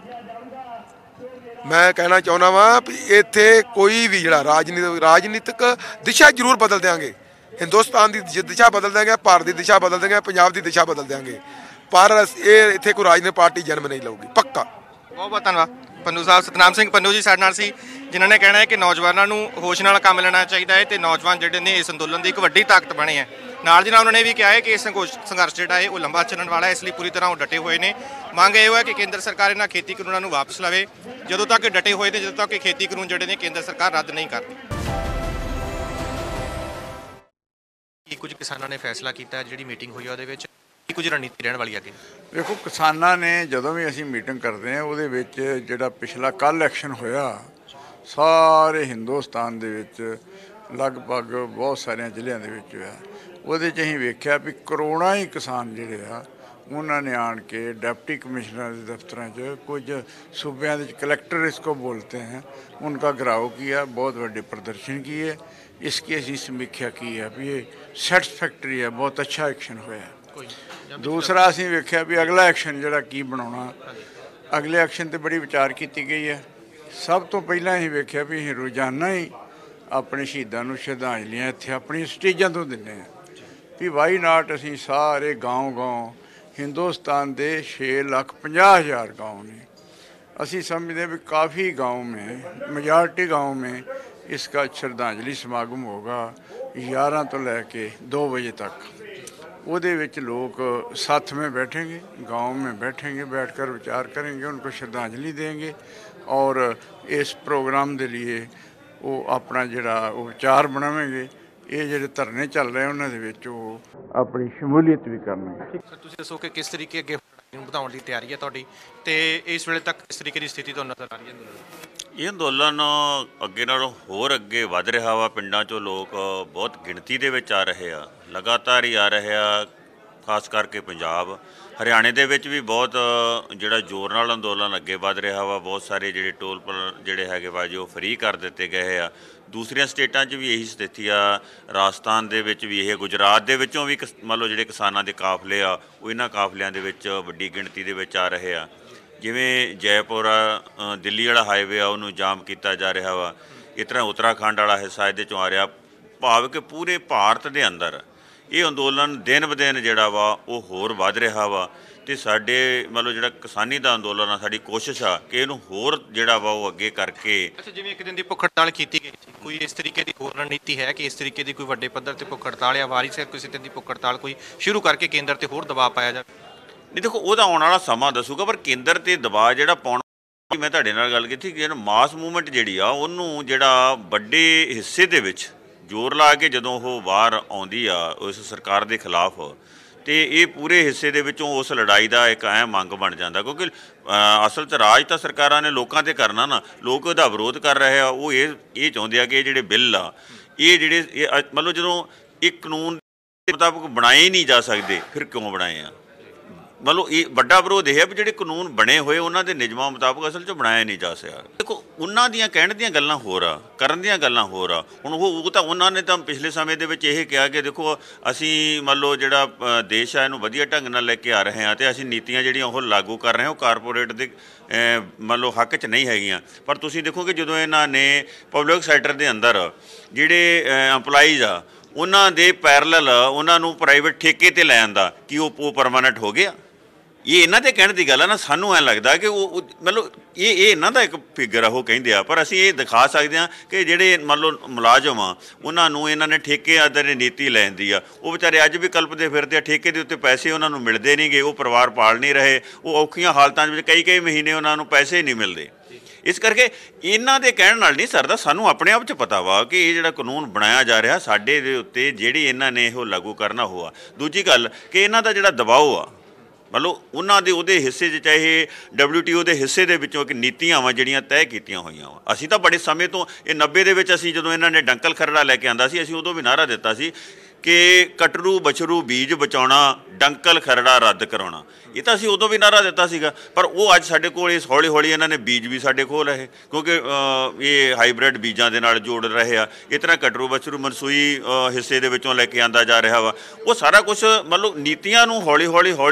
ਮੈਂ ਕਹਿਣਾ ਚਾਹੁੰਦਾ ਵਾਂ ਵੀ ਇੱਥੇ ਕੋਈ ਵੀ ਜਿਹੜਾ ਰਾਜਨੀਤਿਕ ਦਿਸ਼ਾ ਜ਼ਰੂਰ ਬਦਲ ਦਿਆਂਗੇ। ਹਿੰਦੁਸਤਾਨ ਦੀ ਦਿਸ਼ਾ ਬਦਲ ਦਿਆਂਗੇ, ਭਾਰਤ ਦੀ ਦਿਸ਼ਾ ਬਦਲ ਦਿਆਂਗੇ, ਪੰਜਾਬ ਦੀ ਦਿਸ਼ਾ ਬਦਲ ਦਿਆਂਗੇ, ਪਰ ਇਹ ਇੱਥੇ ਕੋਈ ਰਾਜਨੀਤਿਕ ਪਾਰਟੀ ਜਨਮ ਨਹੀਂ ਲਊਗੀ, ਪੱਕਾ। ਬਹੁਤ ਬਹੁਤ ਧੰਨਵਾਦ ਪੰਨੂ ਸਾਹਿਬ। ਸਤਨਾਮ ਸਿੰਘ ਪੰਨੂ ਜੀ ਸਾਡੇ ਨਾਲ ਸੀ, ਜਿਨ੍ਹਾਂ ਨੇ ਕਹਿਣਾ ਹੈ ਕਿ ਨੌਜਵਾਨਾਂ ਨੂੰ ਹੋਸ਼ ਨਾਲ ਕੰਮ ਲੈਣਾ ਚਾਹੀਦਾ ਹੈ, ਤੇ ਨੌਜਵਾਨ ਜਿਹੜੇ ਨੇ ਇਸ ਅੰਦੋਲਨ ਦੀ ਇੱਕ ਵੱਡੀ ਤਾਕਤ ਬਣੇ ਹੈ। ਨਾਲ ਦੀ ਨਾਲ ਉਹਨਾਂ ਨੇ ਵੀ ਕਿਹਾ ਹੈ ਕਿ ਇਹ ਸੰਘਰਸ਼ ਜਿਹੜਾ ਹੈ ਉਹ ਲੰਬਾ ਚੱਲਣ ਵਾਲਾ ਹੈ, ਇਸ ਲਈ ਪੂਰੀ ਤਰ੍ਹਾਂ ਉਹ ਡਟੇ ਹੋਏ ਨੇ। ਮੰਗ ਇਹ ਹੈ ਕਿ ਕੇਂਦਰ ਸਰਕਾਰ ਇਹਨਾਂ ਖੇਤੀ ਕਾਨੂੰਨਾਂ ਨੂੰ ਵਾਪਸ ਲਵੇ, ਜਦੋਂ ਤੱਕ ਡਟੇ ਹੋਏ ਨੇ, ਜਦੋਂ ਤੱਕ ਇਹ ਖੇਤੀ ਕਾਨੂੰਨ ਜਿਹੜੇ ਨੇ ਕੇਂਦਰ ਸਰਕਾਰ ਰੱਦ ਨਹੀਂ ਕਰਦੀ। ਕੁਝ ਕਿਸਾਨਾਂ ਨੇ ਫੈਸਲਾ ਕੀਤਾ, ਜਿਹੜੀ ਮੀਟਿੰਗ ਹੋਈ ਉਹਦੇ ਵਿੱਚ ਕੁਝ ਰਣਨੀਤੀ ਰਹਿਣ ਵਾਲੀ ਅੱਗੇ? ਦੇਖੋ, ਕਿਸਾਨਾਂ ਨੇ ਜਦੋਂ ਵੀ ਅਸੀਂ ਮੀਟਿੰਗ ਕਰਦੇ ਹਾਂ ਉਹਦੇ ਵਿੱਚ ਜਿਹੜਾ ਪਿਛਲਾ ਕੱਲ੍ਹ ਐਕਸ਼ਨ ਹੋਇਆ ਸਾਰੇ ਹਿੰਦੁਸਤਾਨ ਦੇ ਵਿੱਚ, ਲਗਭਗ ਬਹੁਤ ਸਾਰਿਆਂ ਜ਼ਿਲ੍ਹਿਆਂ ਦੇ ਵਿੱਚ ਹੋਇਆ, ਉਹਦੇ 'ਚ ਅਸੀਂ ਵੇਖਿਆ ਵੀ ਕਰੋੜਾਂ ਹੀ ਕਿਸਾਨ ਜਿਹੜੇ ਆ ਉਹਨਾਂ ਨੇ ਆਣ ਕੇ डिप्टी कमिश्नर के दफ्तर कुछ सूबे कलेक्टर इसको बोलते हैं उनका घिराव किया, बहुत बड़े प्रदर्शन किए, इसकी असी समीक्षा की है भी ये सैटिस्फैक्टरी है, बहुत अच्छा एक्शन होया। दूसरा असी वेख्या भी अगला एक्शन जोड़ा की बनाना, अगले एक्शन पर बड़ी विचार की गई है। सब तो पहला अं वेख्या भी अं रोज़ाना ही अपने शहीदों श्रद्धांजलियाँ इत्थे अपनी स्टेजां तो दिंदे हैं भी वाई नाट असी सारे गाँव हिंदुस्तान के 6,50,000 गाँव ने, असी समझते भी काफ़ी गाँव में, मेजॉरिटी गाँव में इसका श्रद्धांजलि समागम होगा 11 तो लैके 2 बजे तक। उहदे विच लोग साथ में बैठेंगे, गांव में बैठेंगे, बैठकर विचार करेंगे, उनको श्रद्धांजलि देंगे और इस प्रोग्राम के लिए वो अपना जिहड़ा विचार बनावेंगे। ये जिहड़े धरने चल रहे हैं उन्होंने अपनी शमूलीयत भी करनी। तुसीं दसो कि किस तरीके अगे ਵਧਾਉਣ ਦੀ ਤਿਆਰੀ ਹੈ ਤੁਹਾਡੀ, ਤੇ ਇਸ ਵੇਲੇ ਤੱਕ ਇਸ ਤਰੀਕੇ ਦੀ ਸਥਿਤੀ ਤੁਹਾਨੂੰ ਨਜ਼ਰ ਆ ਰਹੀ ਹੈ? ਇਹ ਅੰਦੋਲਨ ਅੱਗੇ ਨਾਲੋਂ ਹੋਰ ਅੱਗੇ ਵੱਧ ਰਿਹਾ ਵਾ। ਪਿੰਡਾਂ 'ਚੋਂ ਲੋਕ ਬਹੁਤ ਗਿਣਤੀ ਦੇ ਵਿੱਚ ਆ ਰਹੇ ਆ, ਲਗਾਤਾਰ ਹੀ ਆ ਰਹੇ ਆ, ਖਾਸ ਕਰਕੇ ਪੰਜਾਬ, ਹਰਿਆਣੇ ਦੇ ਵਿੱਚ ਵੀ ਬਹੁਤ ਜਿਹੜਾ ਜ਼ੋਰ ਨਾਲ ਅੰਦੋਲਨ ਅੱਗੇ ਵੱਧ ਰਿਹਾ ਵਾ। ਬਹੁਤ ਸਾਰੇ ਜਿਹੜੇ ਟੋਲ ਜਿਹੜੇ ਹੈਗੇ ਵਾ ਜੋ ਫ੍ਰੀ ਕਰ ਦਿੱਤੇ ਗਏ ਆ। ਦੂਸਰੀਆਂ ਸਟੇਟਾਂ 'ਚ ਵੀ ਇਹੀ ਸਥਿਤੀ ਆ, ਰਾਜਸਥਾਨ ਦੇ ਵਿੱਚ ਵੀ ਇਹ, ਗੁਜਰਾਤ ਦੇ ਵਿੱਚੋਂ ਵੀ ਮੰਨ ਲਓ ਜਿਹੜੇ ਕਿਸਾਨਾਂ ਦੇ ਕਾਫਲੇ ਆ ਉਹ ਇਹਨਾਂ ਕਾਫਲਿਆਂ ਦੇ ਵਿੱਚ ਵੱਡੀ ਗਿਣਤੀ ਦੇ ਵਿੱਚ ਆ ਰਹੇ ਆ। ਜਿਵੇਂ ਜੈਪੁਰ ਦਿੱਲੀ ਵਾਲਾ ਹਾਈਵੇ ਆ ਉਹਨੂੰ ਜਾਮ ਕੀਤਾ ਜਾ ਰਿਹਾ ਵਾ, ਇਸ ਤਰ੍ਹਾਂ ਉੱਤਰਾਖੰਡ ਵਾਲਾ ਹਿੱਸਾ ਇਹਦੇ 'ਚੋਂ ਆ ਰਿਹਾ। ਭਾਵ ਕਿ ਪੂਰੇ ਭਾਰਤ ਦੇ ਅੰਦਰ ਇਹ ਅੰਦੋਲਨ ਦਿਨ ਬ ਦਿਨ ਜਿਹੜਾ ਵਾ ਉਹ ਹੋਰ ਵੱਧ ਰਿਹਾ ਵਾ। ਅਤੇ ਸਾਡੇ ਮਤਲਬ ਜਿਹੜਾ ਕਿਸਾਨੀ ਦਾ ਅੰਦੋਲਨ ਆ, ਸਾਡੀ ਕੋਸ਼ਿਸ਼ ਆ ਕਿ ਇਹਨੂੰ ਹੋਰ ਜਿਹੜਾ ਵਾ ਉਹ ਅੱਗੇ ਕਰਕੇ। ਅੱਛਾ, ਜਿਵੇਂ ਇੱਕ ਦਿਨ ਦੀ ਭੁੱਖ ਹੜਤਾਲ ਕੀਤੀ ਗਈ ਸੀ, ਕੋਈ ਇਸ ਤਰੀਕੇ ਦੀ ਹੋਰ ਰਣਨੀਤੀ ਹੈ ਕਿ ਇਸ ਤਰੀਕੇ ਦੀ ਕੋਈ ਵੱਡੇ ਪੱਧਰ ਤੇ ਭੁੱਖ ਹੜਤਾਲ ਜਾਂ ਵਾਰੀ ਸਿਰ ਕਿਸੇ ਦਿਨ ਦੀ ਭੁੱਖ ਹੜਤਾਲ ਕੋਈ ਸ਼ੁਰੂ ਕਰਕੇ ਕੇਂਦਰ ਤੇ ਹੋਰ ਦਬਾਅ ਪਾਇਆ ਜਾਵੇ? ਨਹੀਂ, ਦੇਖੋ ਉਹਦਾ ਆਉਣ ਵਾਲਾ ਸਮਾਂ ਦੱਸੂਗਾ, ਪਰ ਕੇਂਦਰ ਤੇ ਦਬਾਅ ਜਿਹੜਾ ਪਾਉਣਾ, ਮੈਂ ਤੁਹਾਡੇ ਨਾਲ ਗੱਲ ਕੀਤੀ ਕਿ ਮਾਸ ਮੂਵਮੈਂਟ ਜਿਹੜੀ ਆ ਉਹਨੂੰ ਜਿਹੜਾ ਵੱਡੇ ਹਿੱਸੇ ਦੇ ਵਿੱਚ ਜ਼ੋਰ ਲਾ ਕੇ ਜਦੋਂ ਉਹ ਬਾਹਰ ਆਉਂਦੀ ਆ ਉਸ ਸਰਕਾਰ ਦੇ ਖਿਲਾਫ, ਤੇ ਇਹ ਪੂਰੇ ਹਿੱਸੇ ਦੇ ਵਿੱਚੋਂ ਉਸ ਲੜਾਈ ਦਾ ਇੱਕ ਅਹਿਮ ਮੰਗ ਬਣ ਜਾਂਦਾ। ਕਿਉਂਕਿ ਅਸਲ 'ਚ ਰਾਜ ਤਾਂ ਸਰਕਾਰਾਂ ਨੇ ਲੋਕਾਂ 'ਤੇ ਕਰਨਾ ਨਾ, ਲੋਕ ਉਹਦਾ ਵਿਰੋਧ ਕਰ ਰਹੇ ਆ। ਉਹ ਇਹ ਚਾਹੁੰਦੇ ਆ ਕਿ ਇਹ ਜਿਹੜੇ ਬਿੱਲ ਆ, ਇਹ ਜਿਹੜੇ ਮਤਲਬ ਜਦੋਂ ਇਹ ਕਾਨੂੰਨ ਦੇ ਮੁਤਾਬਕ ਬਣਾਏ ਹੀ ਨਹੀਂ ਜਾ ਸਕਦੇ, ਫਿਰ ਕਿਉਂ ਬਣਾਏ ਆ? ਮਤਲਬ ਇਹ ਵੱਡਾ ਵਿਰੋਧ ਇਹ ਹੈ ਵੀ ਜਿਹੜੇ ਕਾਨੂੰਨ ਬਣੇ ਹੋਏ ਉਹਨਾਂ ਦੇ ਨਿਯਮਾਂ ਮੁਤਾਬਕ ਅਸਲ 'ਚ ਬਣਾਇਆ ਨਹੀਂ ਜਾ ਸਕਿਆ। ਦੇਖੋ ਉਹਨਾਂ ਦੀਆਂ ਕਹਿਣ ਦੀਆਂ ਗੱਲਾਂ ਹੋਰ ਆ, ਕਰਨ ਦੀਆਂ ਗੱਲਾਂ ਹੋਰ ਆ। ਹੁਣ ਉਹ ਤਾਂ ਉਹਨਾਂ ਨੇ ਤਾਂ ਪਿਛਲੇ ਸਮੇਂ ਦੇ ਵਿੱਚ ਇਹ ਕਿਹਾ ਕਿ ਦੇਖੋ ਅਸੀਂ ਮੰਨ ਲਓ ਜਿਹੜਾ ਦੇਸ਼ ਆ ਇਹਨੂੰ ਵਧੀਆ ਢੰਗ ਨਾਲ ਲੈ ਕੇ ਆ ਰਹੇ ਹਾਂ, ਅਤੇ ਅਸੀਂ ਨੀਤੀਆਂ ਜਿਹੜੀਆਂ ਉਹ ਲਾਗੂ ਕਰ ਰਹੇ ਹਾਂ ਉਹ ਕਾਰਪੋਰੇਟ ਦੇ ਮੰਨ ਲਓ ਹੱਕ 'ਚ ਨਹੀਂ ਹੈਗੀਆਂ। ਪਰ ਤੁਸੀਂ ਦੇਖੋ ਕਿ ਜਦੋਂ ਇਹਨਾਂ ਨੇ ਪਬਲਿਕ ਸੈਕਟਰ ਦੇ ਅੰਦਰ ਜਿਹੜੇ ਇੰਪਲਾਈਜ਼ ਆ ਉਹਨਾਂ ਦੇ ਪੈਰਲਲ ਉਹਨਾਂ ਨੂੰ ਪ੍ਰਾਈਵੇਟ ਠੇਕੇ 'ਤੇ ਲੈ ਆਂਦਾ, ਕਿ ਉਹ ਪਰਮਾਨੈਂਟ ਹੋ ਗਿਆ? ਇਹ ਇਹਨਾਂ ਦੇ ਕਹਿਣ ਦੀ ਗੱਲ ਆ ਨਾ। ਸਾਨੂੰ ਐਂ ਲੱਗਦਾ ਕਿ ਉਹ ਮਤਲਬ ਇਹ ਇਹਨਾਂ ਦਾ ਇੱਕ ਫਿਗਰ ਆ, ਉਹ ਕਹਿੰਦੇ ਆ। ਪਰ ਅਸੀਂ ਇਹ ਦਿਖਾ ਸਕਦੇ ਹਾਂ ਕਿ ਜਿਹੜੇ ਮੰਨ ਲਓ ਮੁਲਾਜ਼ਮ ਆ ਉਹਨਾਂ ਨੂੰ ਇਹਨਾਂ ਨੇ ਠੇਕੇ ਆਦਰ ਨੀਤੀ ਲੈਂਦੀ ਆ, ਉਹ ਵਿਚਾਰੇ ਅੱਜ ਵੀ ਕਲਪਦੇ ਫਿਰਦੇ ਆ। ਠੇਕੇ ਦੇ ਉੱਤੇ ਪੈਸੇ ਉਹਨਾਂ ਨੂੰ ਮਿਲਦੇ ਨਹੀਂ ਗੇ, ਉਹ ਪਰਿਵਾਰ ਪਾਲ ਨਹੀਂ ਰਹੇ, ਉਹ ਔਖੀਆਂ ਹਾਲਤਾਂ ਵਿੱਚ ਕਈ ਮਹੀਨੇ ਉਹਨਾਂ ਨੂੰ ਪੈਸੇ ਨਹੀਂ ਮਿਲਦੇ। ਇਸ ਕਰਕੇ ਇਹਨਾਂ ਦੇ ਕਹਿਣ ਨਾਲ ਨਹੀਂ ਸਰਦਾ। ਸਾਨੂੰ ਆਪਣੇ ਆਪ 'ਚ ਪਤਾ ਵਾ ਕਿ ਇਹ ਜਿਹੜਾ ਕਾਨੂੰਨ ਬਣਾਇਆ ਜਾ ਰਿਹਾ ਸਾਡੇ ਦੇ ਉੱਤੇ, ਜਿਹੜੀ ਇਹਨਾਂ ਨੇ ਉਹ ਲਾਗੂ ਕਰਨਾ ਹੋਆ। ਦੂਜੀ ਗੱਲ ਕਿ ਇਹਨਾਂ ਦਾ ਜਿਹੜਾ ਦਬਾਓ ਆ, ਮਤਲਬ ਉਹਨਾਂ ਦੇ ਉਹਦੇ ਹਿੱਸੇ 'ਚ, ਚਾਹੇ WTO ਦੇ ਹਿੱਸੇ ਦੇ ਵਿੱਚੋਂ ਇੱਕ ਨੀਤੀਆਂ ਵਾ ਜਿਹੜੀਆਂ ਤੈਅ ਕੀਤੀਆਂ ਹੋਈਆਂ ਵਾ। ਅਸੀਂ ਤਾਂ ਬੜੇ ਸਮੇਂ ਤੋਂ ਇਹ 90 ਦੇ ਵਿੱਚ ਅਸੀਂ ਜਦੋਂ ਇਹਨਾਂ ਨੇ ਡੰਕਲ ਖਰੜਾ ਲੈ ਕੇ ਆਂਦਾ ਸੀ, ਅਸੀਂ ਉਦੋਂ ਵੀ ਨਾਅਰਾ ਦਿੱਤਾ ਸੀ ਕਿ ਕਟਰੂ ਬਛਰੂ ਬੀਜ ਬਚਾਉਣਾ, ਡੰਕਲ ਖਰੜਾ ਰੱਦ ਕਰਾਉਣਾ। ਇਹ ਤਾਂ ਅਸੀਂ ਉਦੋਂ ਵੀ ਨਾਅਰਾ ਦਿੱਤਾ ਸੀਗਾ। ਪਰ ਉਹ ਅੱਜ ਸਾਡੇ ਕੋਲ ਇਸ ਹੌਲੀ ਹੌਲੀ ਇਹਨਾਂ ਨੇ ਬੀਜ ਵੀ ਸਾਡੇ ਕੋਲ ਰਹੇ, ਕਿਉਂਕਿ ਇਹ ਹਾਈਬ੍ਰਿਡ ਬੀਜਾਂ ਦੇ ਨਾਲ ਜੋੜ ਰਹੇ ਆ। ਇਸ ਤਰ੍ਹਾਂ ਕਟਰੂ ਬਛਰੂ ਮਨਸੂਈ ਹਿੱਸੇ ਦੇ ਵਿੱਚੋਂ ਲੈ ਕੇ ਆਂਦਾ ਜਾ ਰਿਹਾ ਵਾ। ਉਹ ਸਾਰਾ ਕੁਛ ਮਤਲਬ ਨੀਤੀਆਂ ਨੂੰ ਹੌਲੀ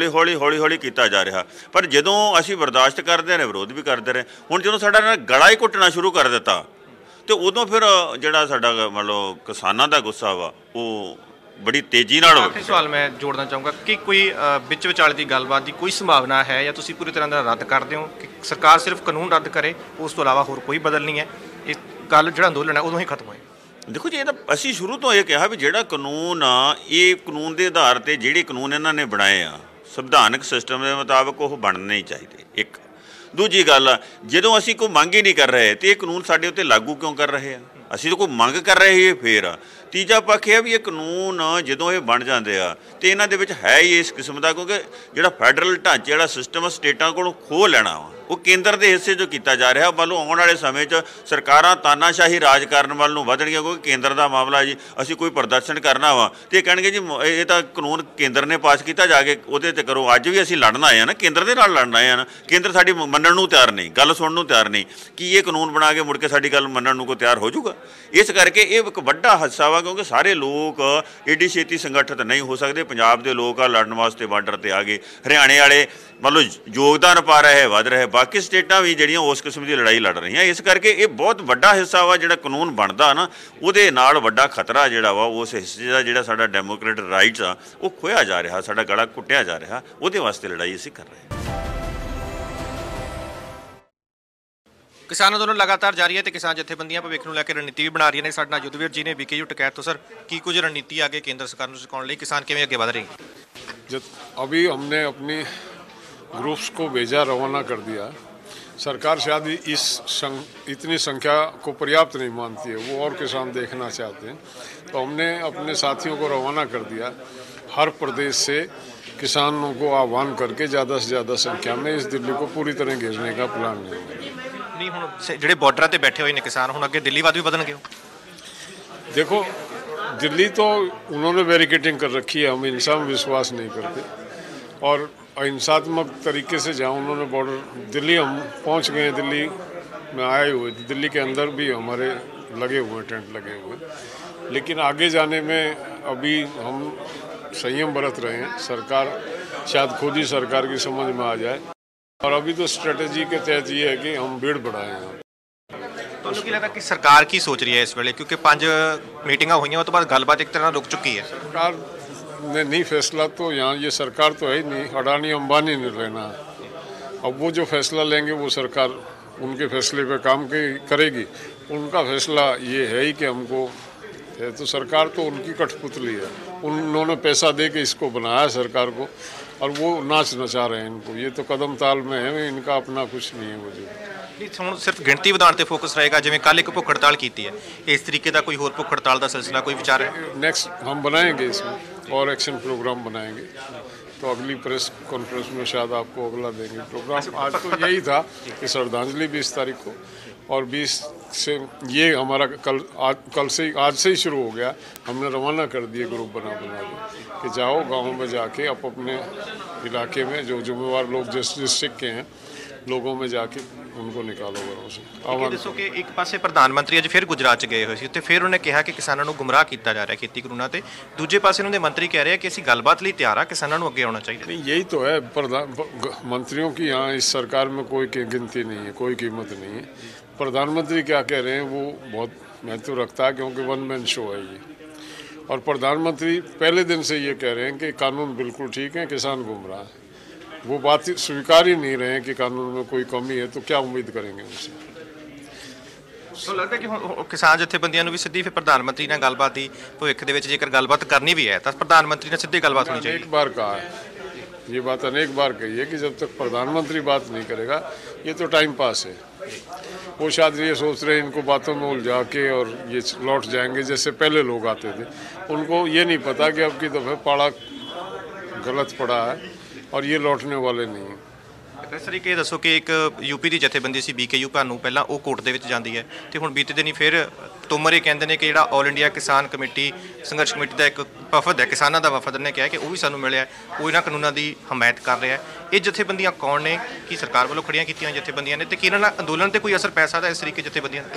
ਹੌਲੀ ਕੀਤਾ ਜਾ ਰਿਹਾ। ਪਰ ਜਦੋਂ ਅਸੀਂ ਬਰਦਾਸ਼ਤ ਕਰਦੇ ਰਹੇ, ਵਿਰੋਧ ਵੀ ਕਰਦੇ ਰਹੇ, ਹੁਣ ਜਦੋਂ ਸਾਡਾ ਗਲਾ ਹੀ ਘੁੱਟਣਾ ਸ਼ੁਰੂ ਕਰ ਦਿੱਤਾ, ਤੇ ਉਦੋਂ ਫਿਰ ਜਿਹੜਾ ਸਾਡਾ ਮਤਲਬ ਕਿਸਾਨਾਂ ਦਾ ਗੁੱਸਾ ਵਾ ਉਹ ਬੜੀ ਤੇਜ਼ੀ ਨਾਲ ਹੋ ਗਿਆ। ਸਵਾਲ ਮੈਂ ਜੋੜਨਾ ਚਾਹੂੰਗਾ ਕਿ ਕੋਈ ਵਿੱਚ ਵਿਚਾਲੇ ਦੀ ਗੱਲਬਾਤ ਦੀ ਕੋਈ ਸੰਭਾਵਨਾ ਹੈ, ਜਾਂ ਤੁਸੀਂ ਪੂਰੀ ਤਰ੍ਹਾਂ ਦਾ ਰੱਦ ਕਰਦੇ ਹੋ ਕਿ ਸਰਕਾਰ ਸਿਰਫ ਕਾਨੂੰਨ ਰੱਦ ਕਰੇ, ਉਸ ਤੋਂ ਇਲਾਵਾ ਹੋਰ ਕੋਈ ਬਦਲ ਨਹੀਂ ਹੈ, ਇਹ ਗੱਲ ਜਿਹੜਾ ਅੰਦੋਲਨ ਹੈ ਉਦੋਂ ਹੀ ਖਤਮ ਹੋਏ? ਦੇਖੋ ਜੀ, ਇਹ ਤਾਂ ਅਸੀਂ ਸ਼ੁਰੂ ਤੋਂ ਇਹ ਕਿਹਾ ਵੀ ਜਿਹੜਾ ਕਾਨੂੰਨ ਆ, ਇਹ ਕਾਨੂੰਨ ਦੇ ਆਧਾਰ 'ਤੇ ਜਿਹੜੇ ਕਾਨੂੰਨ ਇਹਨਾਂ ਨੇ ਬਣਾਏ ਆ ਸੰਵਿਧਾਨਕ ਸਿਸਟਮ ਦੇ ਮੁਤਾਬਕ ਉਹ ਬਣਨੇ ਹੀ ਚਾਹੀਦੇ। ਇੱਕ ਦੂਜੀ ਗੱਲ, ਜਦੋਂ ਅਸੀਂ ਕੋਈ ਮੰਗ ਹੀ ਨਹੀਂ ਕਰ ਰਹੇ ਤੇ ਇਹ ਕਾਨੂੰਨ ਸਾਡੇ ਉੱਤੇ ਲਾਗੂ ਕਿਉਂ ਕਰ ਰਹੇ ਆ? ਅਸੀਂ ਤਾਂ ਕੋਈ ਮੰਗ ਕਰ ਰਹੇ ਫੇਰ ਆ। ਤੀਜਾ ਪੱਖ ਇਹ ਵੀ ਇਹ ਕਾਨੂੰਨ ਜਦੋਂ ਇਹ ਬਣ ਜਾਂਦੇ ਆ ਤੇ ਇਹਨਾਂ ਦੇ ਵਿੱਚ ਹੈ ਹੀ ਇਸ ਕਿਸਮ ਦਾ, ਕਿਉਂਕਿ ਜਿਹੜਾ ਫੈਡਰਲ ਢਾਂਚੇ ਵਾਲਾ ਸਿਸਟਮ ਸਟੇਟਾਂ ਕੋਲੋਂ ਖੋਹ ਲੈਣਾ ਵਾ, ਉਹ ਕੇਂਦਰ ਦੇ ਹਿੱਸੇ 'ਚੋਂ ਕੀਤਾ ਜਾ ਰਿਹਾ। ਮੰਨ ਲਓ ਆਉਣ ਵਾਲੇ ਸਮੇਂ 'ਚ ਸਰਕਾਰਾਂ ਤਾਨਾਸ਼ਾਹੀ ਰਾਜ ਕਰਨ ਵੱਲ ਨੂੰ ਵਧਣਗੀਆਂ, ਕਿਉਂਕਿ ਕੇਂਦਰ ਦਾ ਮਾਮਲਾ ਜੀ। ਅਸੀਂ ਕੋਈ ਪ੍ਰਦਰਸ਼ਨ ਕਰਨਾ ਵਾ ਤੇ ਕਹਿਣਗੇ ਜੀ ਇਹ ਤਾਂ ਕਾਨੂੰਨ ਕੇਂਦਰ ਨੇ ਪਾਸ ਕੀਤਾ, ਜਾ ਕੇ ਉਹਦੇ 'ਤੇ ਕਰੋ। ਅੱਜ ਵੀ ਅਸੀਂ ਲੜਨ ਆਏ ਆ ਨਾ, ਕੇਂਦਰ ਦੇ ਨਾਲ ਲੜਨ ਆਏ ਆ ਨਾ। ਕੇਂਦਰ ਸਾਡੀ ਮੰਨਣ ਨੂੰ ਤਿਆਰ ਨਹੀਂ, ਗੱਲ ਸੁਣਨ ਨੂੰ ਤਿਆਰ ਨਹੀਂ ਕਿ ਇਹ ਕਾਨੂੰਨ ਬਣਾ ਕੇ ਮੁੜ ਕੇ ਸਾਡੀ ਗੱਲ ਮੰਨਣ ਨੂੰ ਕੋਈ ਤਿਆਰ ਹੋ ਜਾਊਗਾ। ਇਸ ਕਰਕੇ ਇਹ ਇੱਕ ਵੱਡਾ ਹਾਦਸਾ ਵਾ, ਕਿਉਂਕਿ ਸਾਰੇ ਲੋਕ ਏਡੀ ਛੇਤੀ ਸੰਗਠਿਤ ਨਹੀਂ ਹੋ ਸਕਦੇ। ਪੰਜਾਬ ਦੇ ਲੋਕ ਆ ਲੜਨ ਵਾਸਤੇ ਬਾਰਡਰ 'ਤੇ ਆ ਗਏ, ਹਰਿਆਣੇ ਵਾਲੇ ਮਤਲਬ ਯੋਗਦਾਨ ਪਾ ਰਹੇ, ਵੱਧ ਰਹੇ, ਬਾਕੀ ਸਟੇਟਾਂ ਵੀ ਜਿਹੜੀਆਂ ਉਸ ਕਿਸਮ ਦੀ ਲੜਾਈ ਲੜ ਰਹੀਆਂ। ਇਸ ਕਰਕੇ ਇਹ ਬਹੁਤ ਵੱਡਾ ਹਿੱਸਾ ਵਾ ਜਿਹੜਾ ਕਾਨੂੰਨ ਬਣਦਾ ਨਾ, ਉਹਦੇ ਨਾਲ ਵੱਡਾ ਖਤਰਾ ਜਿਹੜਾ ਵਾ ਉਸ ਹਿੱਸੇ ਦਾ, ਜਿਹੜਾ ਸਾਡਾ ਡੈਮੋਕ੍ਰੇਟਿਕ ਰਾਈਟਸ ਆ ਉਹ ਖੋਇਆ ਜਾ ਰਿਹਾ, ਸਾਡਾ ਗਲਾ ਘੁੱਟਿਆ ਜਾ ਰਿਹਾ। ਉਹਦੇ ਵਾਸਤੇ ਲੜਾਈ ਅਸੀਂ ਕਰ ਰਹੇ ਹਾਂ। ਕਿਸਾਨ ਅੰਦੋਲਨ ਲਗਾਤਾਰ ਜਾਰੀ ਹੈ ਤੇ ਕਿਸਾਨ ਜਥੇਬੰਦੀਆਂ ਭਵਿੱਖ ਨੂੰ ਲੈ ਕੇ ਰਣਨੀਤੀ ਵੀ ਬਣਾ ਰਹੀਆਂ ਨੇ। ਸਾਡੇ ਨਾਲ ਯੁੱਧਵੀਰ ਜੀ ਨੇ BKU ਟਕੈਤ ਤੋਂ। ਸਰ, ਕੀ ਕੁਝ ਰਣਨੀਤੀ ਆਗੇ ਕੇਂਦਰ सरकार ਨੂੰ ਸਿਖਾਉਣ ਲਈ ਕਿਸਾਨ ਕਿਵੇਂ ਅੱਗੇ ਵਧ ਰਹੇ हैं? अभी हमने अपनी ग्रुप्स को भेजा, रवाना कर दिया। सरकार शायद इतनी संख्या को पर्याप्त नहीं मानती है, वो और किसान देखना चाहते हैं, तो हमने अपने साथियों को रवाना कर दिया। हर प्रदेश से किसानों को आह्वान करके ज़्यादा से ज़्यादा संख्या में इस दिल्ली को पूरी तरह घेरने का प्लान है। नहीं हुण ਜਿਹੜੇ ਬਾਰਡਰਾਂ ਤੇ ਬੈਠੇ ਹੋਏ ਨੇ ਕਿਸਾਨ ਹੁਣ ਅੱਗੇ ਦਿੱਲੀ ਵੱਲ ਵੀ ਵਧਣਗੇ। देखो दिल्ली तो उन्होंने बैरिकेडिंग कर रखी है, हम हिंसा में विश्वास नहीं करते और अहिंसात्मक तरीके से जहाँ उन्होंने बॉर्डर दिल्ली हम पहुँच गए, दिल्ली में आए हुए, दिल्ली के अंदर भी हमारे लगे हुए टेंट लगे हुए, लेकिन आगे जाने में अभी हम संयम बरत रहे हैं। सरकार शायद खुद ही सरकार की समझ में आ जाए और अभी तो स्ट्रेटजी के तहत ये है कि हम भीड़ बढ़ाएं। ਤੁਹਾਨੂੰ ਕੀ ਲੱਗਦਾ कि सरकार की सोच रही है इस वेले, क्योंकि 5 मीटिंगां हुई हैं उस तो बाद गलबात एक तरह रुक चुकी है। सरकार ने नहीं फैसला तो यहाँ ये सरकार तो है ही नहीं, अडानी अंबानी ने लेना। अब वो जो फैसला लेंगे वो सरकार उनके फैसले पे काम करेगी। उनका फैसला ये है ही कि हमको है, तो सरकार तो उनकी कठपुतली है, उन्होंने पैसा दे के इसको बनाया सरकार को और वो नाच नचा रहे हैं इनको। ये तो कदम ताल में है, इनका अपना कुछ नहीं है वजूद। ਹੁਣ ਸਿਰਫ ਗਿਣਤੀ ਵਧਾਉਣ ਤੇ ਫੋਕਸ ਰਹੇਗਾ, ਜਿਵੇਂ ਕੱਲ ਇੱਕ ਭੁੱਖ ਹੜਤਾਲ ਕੀਤੀ ਹੈ, ਇਸ ਤਰੀਕੇ ਦਾ ਕੋਈ ਹੋਰ ਭੁੱਖ ਹੜਤਾਲ ਦਾ ਸਿਲਸਿਲਾ ਕੋਈ ਵਿਚਾਰ है? नेक्स्ट हम बनाएंगे इसमें और एक्शन प्रोग्राम बनाएंगे, तो अगली प्रेस कॉन्फ्रेंस में शायद आपको अगला देंगे प्रोग्राम। आज तो यही था कि श्रद्धांजलि 20 तारीख को और 20 से ये हमारा कल से आज से ही शुरू हो गया। हमने रवाना कर दिए ग्रुप बना के कि जाओ गाँव में जाके आप अपने इलाके में जो जिम्मेवार लोग जिस डिस्ट्रिक्ट के हैं लोगों में जाके उनको निकालो घरों से। ਦੱਸੋ ਕਿ ਇੱਕ ਪਾਸੇ ਪ੍ਰਧਾਨ ਮੰਤਰੀ ਅੱਜ ਫਿਰ ਗੁਜਰਾਤ 'ਚ ਗਏ ਹੋਏ ਸੀ, ਉੱਥੇ ਫਿਰ ਉਹਨੇ ਕਿਹਾ ਕਿ ਕਿਸਾਨਾਂ ਨੂੰ ਗੁੰਮਰਾਹ ਕੀਤਾ ਜਾ ਰਿਹਾ ਖੇਤੀ ਕਾਨੂੰਨਾਂ ਤੇ, ਦੂਜੇ ਪਾਸੇ ਉਹਨਾਂ ਦੇ ਮੰਤਰੀ ਕਹਿ ਰਹੇ ਕਿ ਅਸੀਂ ਗੱਲਬਾਤ ਲਈ ਤਿਆਰ ਆ, ਕਿਸਾਨਾਂ ਨੂੰ ਅੱਗੇ ਆਉਣਾ ਚਾਹੀਦਾ। नहीं यही तो है, मंत्रियों की यहाँ इस सरकार में कोई गिनती नहीं है, कोई कीमत नहीं है। प्रधानमंत्री क्या कह रहे हैं वो बहुत महत्व रखता है, क्योंकि वन मैन शो है ये। और प्रधानमंत्री पहले दिन से ये कह रहे हैं कि कानून बिल्कुल ठीक है, किसान गुमराह है। वो बात स्वीकार ही नहीं रहे हैं कि कानून में कोई कमी है, तो क्या उम्मीद करेंगे उनसे। ਸੋ ਲੱਗਦਾ ਕਿ ਹੁਣ ਕਿਸਾਨ ਜਥੇਬੰਦੀਆਂ ਨੂੰ ਵੀ ਸਿੱਧੀ ਫਿਰ ਪ੍ਰਧਾਨ ਮੰਤਰੀ ਨਾਲ ਗੱਲਬਾਤ ਦੀ ਭਵਿੱਖ ਦੇ ਵਿੱਚ ਜੇਕਰ ਗੱਲਬਾਤ ਕਰਨੀ ਵੀ ਹੈ ਤਾਂ ਪ੍ਰਧਾਨ ਮੰਤਰੀ ਨਾਲ ਸਿੱਧੀ ਗੱਲਬਾਤ ਹੋਣੀ ਚਾਹੀਦੀ। एक बार कहा है, ये बात अनेक बार कही है कि जब तक प्रधानमंत्री बात नहीं करेगा ये तो टाइम पास है। वो शायद ये सोच रहे हैं इनको बातों में उलझा के और ये लौट जाएंगे जैसे पहले लोग आते थे। उनको ये नहीं पता कि अब की दफ़े पाड़ा गलत पड़ा है और ये लौटने वाले नहीं हैं। ਸਰ ਇੱਕ ਇਹ ਦੱਸੋ ਕਿ ਇੱਕ ਯੂਪੀ ਦੀ ਜਥੇਬੰਦੀ ਸੀ BKU ਭਾਨੂੰ, ਪਹਿਲਾਂ ਉਹ ਕੋਰਟ ਦੇ ਵਿੱਚ ਜਾਂਦੀ ਹੈ ਤੇ ਹੁਣ ਬੀਤੇ ਦਿਨੀ ਫਿਰ ਤੋਮਰ ਇਹ ਕਹਿੰਦੇ ਨੇ ਕਿ ਜਿਹੜਾ ਆਲ ਇੰਡੀਆ ਕਿਸਾਨ ਕਮੇਟੀ ਸੰਘਰਸ਼ ਕਮੇਟੀ ਦਾ ਇੱਕ ਵਫਦ ਹੈ, ਕਿਸਾਨਾਂ ਦਾ ਵਫਦ ਨੇ ਕਿਹਾ ਕਿ ਉਹ ਵੀ ਸਾਨੂੰ ਮਿਲਿਆ, ਉਹ ਇਹਨਾਂ ਕਾਨੂੰਨਾਂ ਦੀ ਹਮਾਇਤ ਕਰ ਰਿਹਾ ਹੈ। ਇਹ ਜਥੇਬੰਦੀਆਂ ਕੌਣ ਨੇ, ਕੀ ਸਰਕਾਰ ਵੱਲੋਂ ਖੜੀਆਂ ਕੀਤੀਆਂ ਜਥੇਬੰਦੀਆਂ ਨੇ, ਤੇ ਕੀ ਇਹਨਾਂ ਨਾਲ ਅੰਦੋਲਨ ਤੇ ਕੋਈ ਅਸਰ ਪੈ ਸਕਦਾ ਇਸ ਤਰੀਕੇ ਜਥੇਬੰਦੀਆਂ ਦਾ?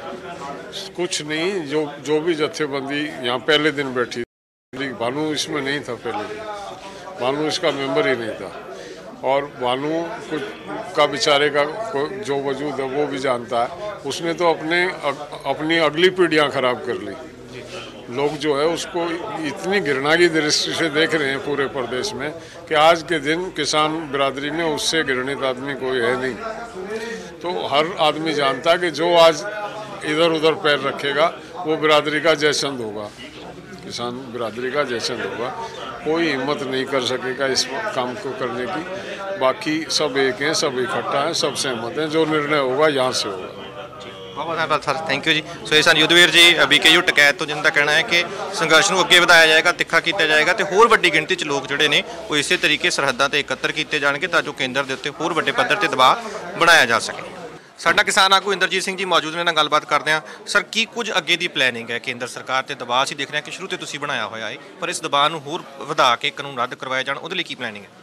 कुछ नहीं, जो भी जथेबंदी यहाँ पहले दिन बैठी, भानु इसमें नहीं था पहले दिन, भानु इसका मेंबर ही नहीं था और भानु कुछ का बेचारे का जो वजूद है वो भी जानता है। उसने तो अपनी अगली पीढ़ियाँ खराब कर ली। लोग जो है उसको इतनी घृणा की दृष्टि से देख रहे हैं पूरे प्रदेश में कि आज के दिन किसान बिरादरी में उससे घृणित आदमी कोई है नहीं। तो हर आदमी जानता है कि जो आज इधर उधर पैर रखेगा वो बिरादरी का जयचंद होगा, किसान बिरादरी का जयचंद होगा। कोई हिम्मत नहीं कर सकेगा इस काम को करने की। बाकी सब एक हैं, सब इकट्ठा हैं, सब सहमत हैं, जो निर्णय होगा यहाँ से होगा। ਬਹੁਤ ਬਹੁਤ ਧੰਨਵਾਦ ਸਰ, ਥੈਂਕ ਯੂ ਜੀ। ਸੋ ਇਹ ਸਨ ਯੁੱਧਵੀਰ ਜੀ BKU ਟਕੈਤ ਤੋਂ, ਜਿਨ੍ਹਾਂ ਦਾ ਕਹਿਣਾ ਹੈ ਕਿ ਸੰਘਰਸ਼ ਨੂੰ ਅੱਗੇ ਵਧਾਇਆ ਜਾਏਗਾ, ਤਿੱਖਾ ਕੀਤਾ ਜਾਏਗਾ ਤੇ ਹੋਰ ਵੱਡੀ ਗਿਣਤੀ 'ਚ ਲੋਕ ਜਿਹੜੇ ਨੇ ਉਹ ਇਸੇ ਤਰੀਕੇ ਸਰਹੱਦਾਂ ਤੇ ਇਕੱਤਰ ਕੀਤੇ ਜਾਣਗੇ ਤਾਂ ਜੋ ਕੇਂਦਰ ਦੇ ਉੱਤੇ ਹੋਰ ਵੱਡੇ ਪੱਧਰ ਤੇ ਦਬਾਅ ਬਣਾਇਆ ਜਾ ਸਕੇ। ਸਾਡਾ ਕਿਸਾਨ ਆਗੂ ਇੰਦਰਜੀਤ ਸਿੰਘ ਜੀ ਮੌਜੂਦ ਨੇ, ਨਾਲ ਗੱਲਬਾਤ ਕਰਦੇ ਹਾਂ। ਸਰ ਕੀ ਕੁਝ ਅੱਗੇ ਦੀ ਪਲੈਨਿੰਗ ਹੈ ਕੇਂਦਰ ਸਰਕਾਰ ਤੇ ਦਬਾਅ ਅਸੀਂ ਦੇਖ ਰਹੇ ਹਾਂ ਕਿ ਸ਼ੁਰੂ ਤੋਂ ਤੁਸੀਂ ਬਣਾਇਆ ਹੋਇਆ ਹੈ, ਪਰ ਇਸ ਦਬਾਅ ਨੂੰ ਹੋਰ ਵਧਾ ਕੇ ਕਾਨੂੰਨ ਰੱਦ ਕਰਵਾਏ ਜਾਣ, ਉਹਦੇ ਲਈ ਕੀ ਪਲੈਨਿੰਗ ਹੈ?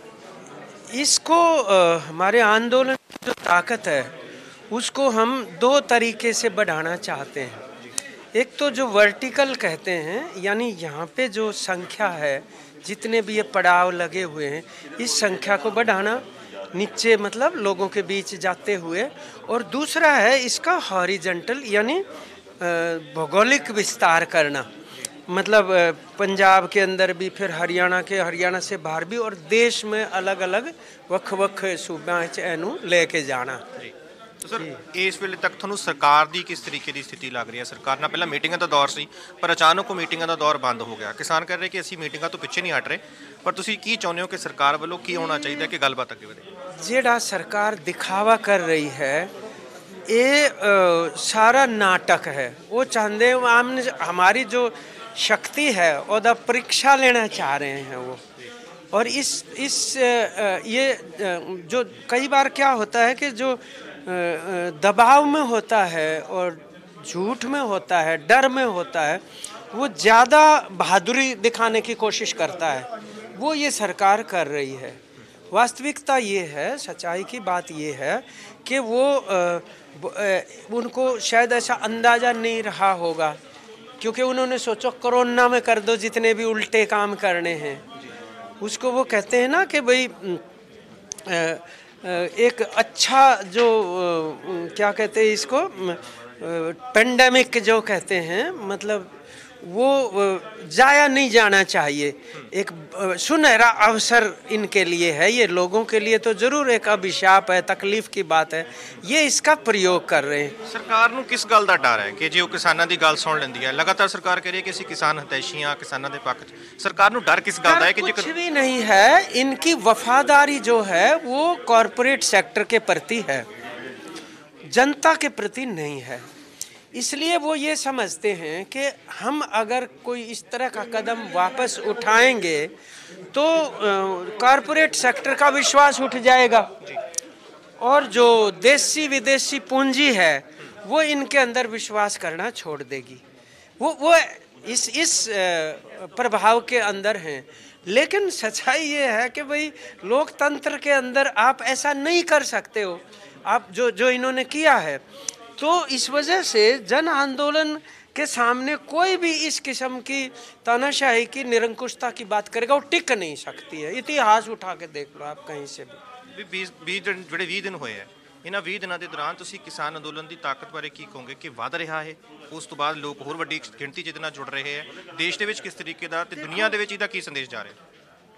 इसको हमारे आंदोलन की जो ताकत है उसको हम 2 तरीके से बढ़ाना चाहते हैं। एक तो जो वर्टिकल कहते हैं, यानी यहाँ पे जो संख्या है, जितने भी ये पड़ाव लगे हुए हैं, इस संख्या को बढ़ाना नीचे, मतलब लोगों के बीच जाते हुए। और दूसरा है इसका हॉरिजेंटल, यानी भौगोलिक विस्तार करना, मतलब पंजाब के अंदर भी, फिर हरियाणा से बाहर भी, और देश में अलग अलग ਵੱਖ सूबा ਇਹਨੂੰ ਲੈ ਕੇ ਜਾਣਾ। तो सर इस वेले तक ਤੁਹਾਨੂੰ ਸਰਕਾਰ ਦੀ ਕਿਸ ਤਰੀਕੇ ਦੀ ਸਥਿਤੀ ਲੱਗ ਰਹੀ ਹੈ? ਸਰਕਾਰ ਨਾਲ ਪਹਿਲਾਂ ਮੀਟਿੰਗਾਂ ਦਾ ਦੌਰ ਸੀ, ਪਰ ਅਚਾਨਕ ਉਹ ਮੀਟਿੰਗਾਂ ਦਾ ਦੌਰ ਬੰਦ ਹੋ ਗਿਆ। ਕਿਸਾਨ ਕਹਿ ਰਹੇ ਕਿ ਅਸੀਂ ਮੀਟਿੰਗਾਂ ਤੋਂ ਪਿੱਛੇ ਨਹੀਂ ਹਟ ਰਹੇ, ਪਰ ਤੁਸੀਂ ਕੀ ਚਾਹੁੰਦੇ ਹੋ ਕਿ ਸਰਕਾਰ ਵੱਲੋਂ ਕੀ ਹੋਣਾ ਚਾਹੀਦਾ ਕਿ ਗੱਲਬਾਤ ਅੱਗੇ ਵਧੇ? ਜਿਹੜਾ ਸਰਕਾਰ ਦਿਖਾਵਾ ਕਰ ਰਹੀ है ये सारा नाटक है। वो चाहते हैं हमारी जो शक्ति है और द परीक्षा लेना चाह रहे हैं वो। और ये जो कई बार क्या होता है कि जो दबाव में होता है और झूठ में होता है, डर में होता है, वो ज़्यादा बहादुरी दिखाने की कोशिश करता है, वो ये सरकार कर रही है। वास्तविकता ये है, सच्चाई की बात ये है कि वो उनको शायद ऐसा अंदाज़ा नहीं रहा होगा, क्योंकि उन्होंने सोचा कोरोना में कर दो जितने भी उल्टे काम करने हैं। उसको वो कहते हैं ना कि भाई एक अच्छा जो क्या कहते हैं इसको, पेंडेमिक जो कहते हैं, मतलब वो जाया नहीं जाना चाहिए। एक सुनहरा अवसर इनके लिए है, ये लोगों के लिए तो जरूर एक अभिशाप है, तकलीफ की बात है, ये इसका प्रयोग कर रहे हैं। ਸਰਕਾਰ ਨੂੰ ਕਿਸ ਗੱਲ ਦਾ ਡਰ ਹੈ ਕਿ ਜੇ ਉਹ ਕਿਸਾਨਾਂ ਦੀ ਗੱਲ ਸੁਣ ਲੈਂਦੀ ਹੈ? ਲਗਾਤਾਰ ਸਰਕਾਰ ਕਹ ਰਹੀ ਹੈ ਕਿ ਅਸੀਂ ਕਿਸਾਨ ਹਿਤੈਸ਼ੀਆਂ, ਕਿਸਾਨਾਂ ਦੇ ਪੱਖ 'ਚ। ਸਰਕਾਰ ਨੂੰ ਡਰ ਕਿਸ ਗੱਲ ਦਾ ਹੈ ਕਿ कुछ भी नहीं है, इनकी वफादारी जो है वो कॉरपोरेट सेक्टर के प्रति है, जनता के प्रति नहीं है। इसलिए वो ये समझते हैं कि हम अगर कोई इस तरह का कदम वापस उठाएंगे तो कॉरपोरेट सेक्टर का विश्वास उठ जाएगा और जो देसी विदेशी पूंजी है वो इनके अंदर विश्वास करना छोड़ देगी। वो इस प्रभाव के अंदर हैं। लेकिन सच्चाई ये है कि भाई लोकतंत्र के अंदर आप ऐसा नहीं कर सकते हो, आप जो इन्होंने किया है। तो इस वजह से जन आंदोलन के सामने कोई भी इस किस्म की तानाशाही की, निरंकुशता की बात करेगा, वो टिक नहीं सकती है। इतिहास उठा के देख लो आप कहीं से भी। 20 ਦਿਨ ਹੋਏ ਆ, ਇਹਨਾਂ 20 ਦਿਨਾਂ ਦੇ ਦੌਰਾਨ ਤੁਸੀਂ ਕਿਸਾਨ ਅੰਦੋਲਨ ਦੀ ਤਾਕਤ ਬਾਰੇ ਕੀ ਕਹੋਗੇ ਕਿ ਵਧ ਰਿਹਾ ਹੈ? ਉਸ ਤੋਂ ਬਾਅਦ ਲੋਕ ਹੋਰ ਵੱਡੀ ਗਿਣਤੀ 'ਚ ਇਹਦੇ ਨਾਲ ਜੁੜ ਰਹੇ ਹੈ, ਦੇਸ਼ ਦੇ ਵਿੱਚ ਕਿਸ ਤਰੀਕੇ ਦਾ ਤੇ ਦੁਨੀਆ ਦੇ ਵਿੱਚ ਇਹਦਾ ਕੀ ਸੰਦੇਸ਼ ਜਾ ਰਿਹਾ?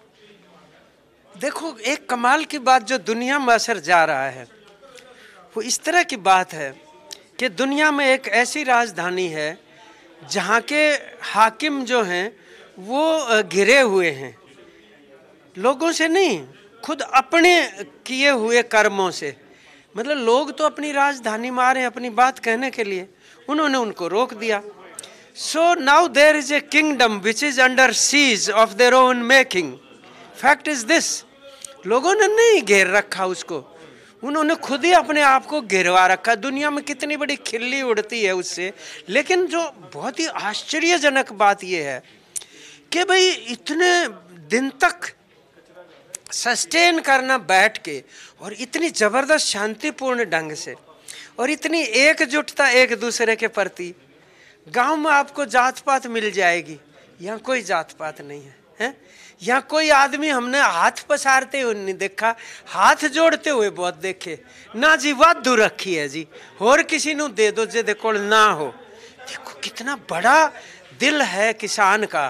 देखो, एक कमाल की बात जो दुनिया में असर जा रहा है वो इस तरह की बात है कि दुनिया में एक ऐसी राजधानी है जहाँ के हाकिम जो हैं वो घिरे हुए हैं, लोगों से नहीं, खुद अपने किए हुए कर्मों से। मतलब लोग तो अपनी राजधानी में आ रहे हैं अपनी बात कहने के लिए, उन्होंने उनको रोक दिया। So now there is a kingdom which is under siege of their own making. Fact is this, लोगों ने नहीं घेर रखा उसको, उन्होंने खुद ही अपने आप को घेरवा रखा। दुनिया में कितनी बड़ी खिल्ली उड़ती है उससे। लेकिन जो बहुत ही आश्चर्यजनक बात यह है कि भाई इतने दिन तक सस्टेन करना बैठ के और इतनी ज़बरदस्त शांतिपूर्ण ढंग से और इतनी एकजुटता एक दूसरे के प्रति। गांव में आपको जात पात मिल जाएगी, यहाँ कोई जात पात नहीं है। यहाँ कोई आदमी हमने हाथ पसारते हुए नहीं देखा, हाथ जोड़ते हुए बहुत देखे ना जी। वाधू रखी है जी, और किसी ਨੂੰ दे दो जे देखो ना हो। देखो कितना बड़ा दिल है किसान का।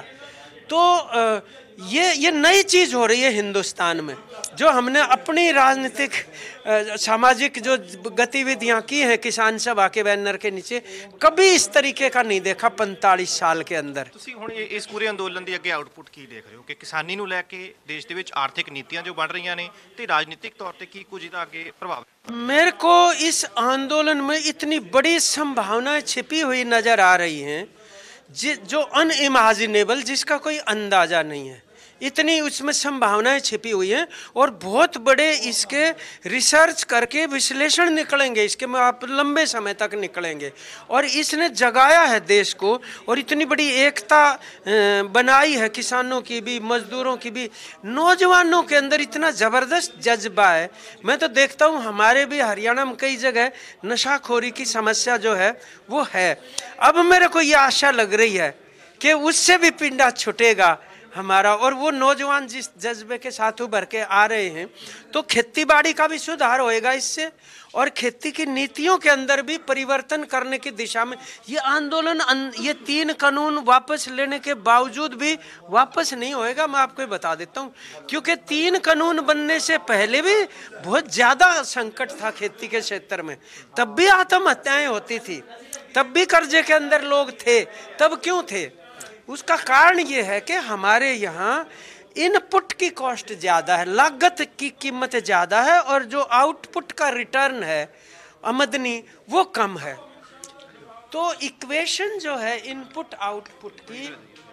तो ये नई चीज़ हो रही है हिंदुस्तान में, जो हमने अपनी राजनीतिक सामाजिक जो गतिविधियां की हैं किसान सभा के बैनर के नीचे, कभी इस तरीके का नहीं देखा 45 साल के अंदर। ਤੁਸੀਂ ਹੁਣ ਇਸ ਪੂਰੇ ਅੰਦੋਲਨ ਦੀ ਅੱਗੇ ਆਊਟਪੁੱਟ ਕੀ ਦੇਖ ਰਹੇ ਹੋ ਕਿ ਕਿਸਾਨੀ ਨੂੰ ਲੈ ਕੇ ਦੇਸ਼ ਦੇ ਵਿੱਚ ਆਰਥਿਕ ਨੀਤੀਆਂ ਜੋ ਬਣ ਰਹੀਆਂ ਨੇ ਤੇ ਰਾਜਨੀਤਿਕ ਤੌਰ ਤੇ ਕੀ ਕੁਝ ਇਹਦਾ ਅੱਗੇ ਪ੍ਰਭਾਵ? मेरे को इस आंदोलन में इतनी बड़ी संभावनाएं छिपी हुई नजर आ रही हैं जो अनइमेजिनेबल, जिसका कोई अंदाज़ा नहीं है। इतनी उसमें संभावनाएं छिपी हुई हैं और बहुत बड़े इसके रिसर्च करके विश्लेषण निकलेंगे, इसके में आप लंबे समय तक निकलेंगे। और इसने जगाया है देश को और इतनी बड़ी एकता बनाई है, किसानों की भी, मजदूरों की भी, नौजवानों के अंदर इतना ज़बरदस्त जज्बा है। मैं तो देखता हूँ हमारे भी हरियाणा में कई जगह नशाखोरी की समस्या जो है वो है। अब मेरे को ये आशा लग रही है कि उससे भी पिंडा छूटेगा हमारा, और वो नौजवान जिस जज्बे के साथ उभर के आ रहे हैं तो खेती बाड़ी का भी सुधार होएगा इससे, और खेती की नीतियों के अंदर भी परिवर्तन करने की दिशा में ये आंदोलन, ये 3 कानून वापस लेने के बावजूद भी वापस नहीं होएगा। मैं आपको बता देता हूँ, क्योंकि 3 कानून बनने से पहले भी बहुत ज़्यादा संकट था खेती के क्षेत्र में, तब भी आत्महत्याएं होती थी, तब भी कर्जे के अंदर लोग थे। तब क्यों थे? उसका कारण ये है कि हमारे यहाँ इनपुट की कॉस्ट ज़्यादा है, लागत की कीमत ज़्यादा है, और जो आउटपुट का रिटर्न है आमदनी वो कम है। तो इक्वेशन जो है इनपुट आउटपुट की,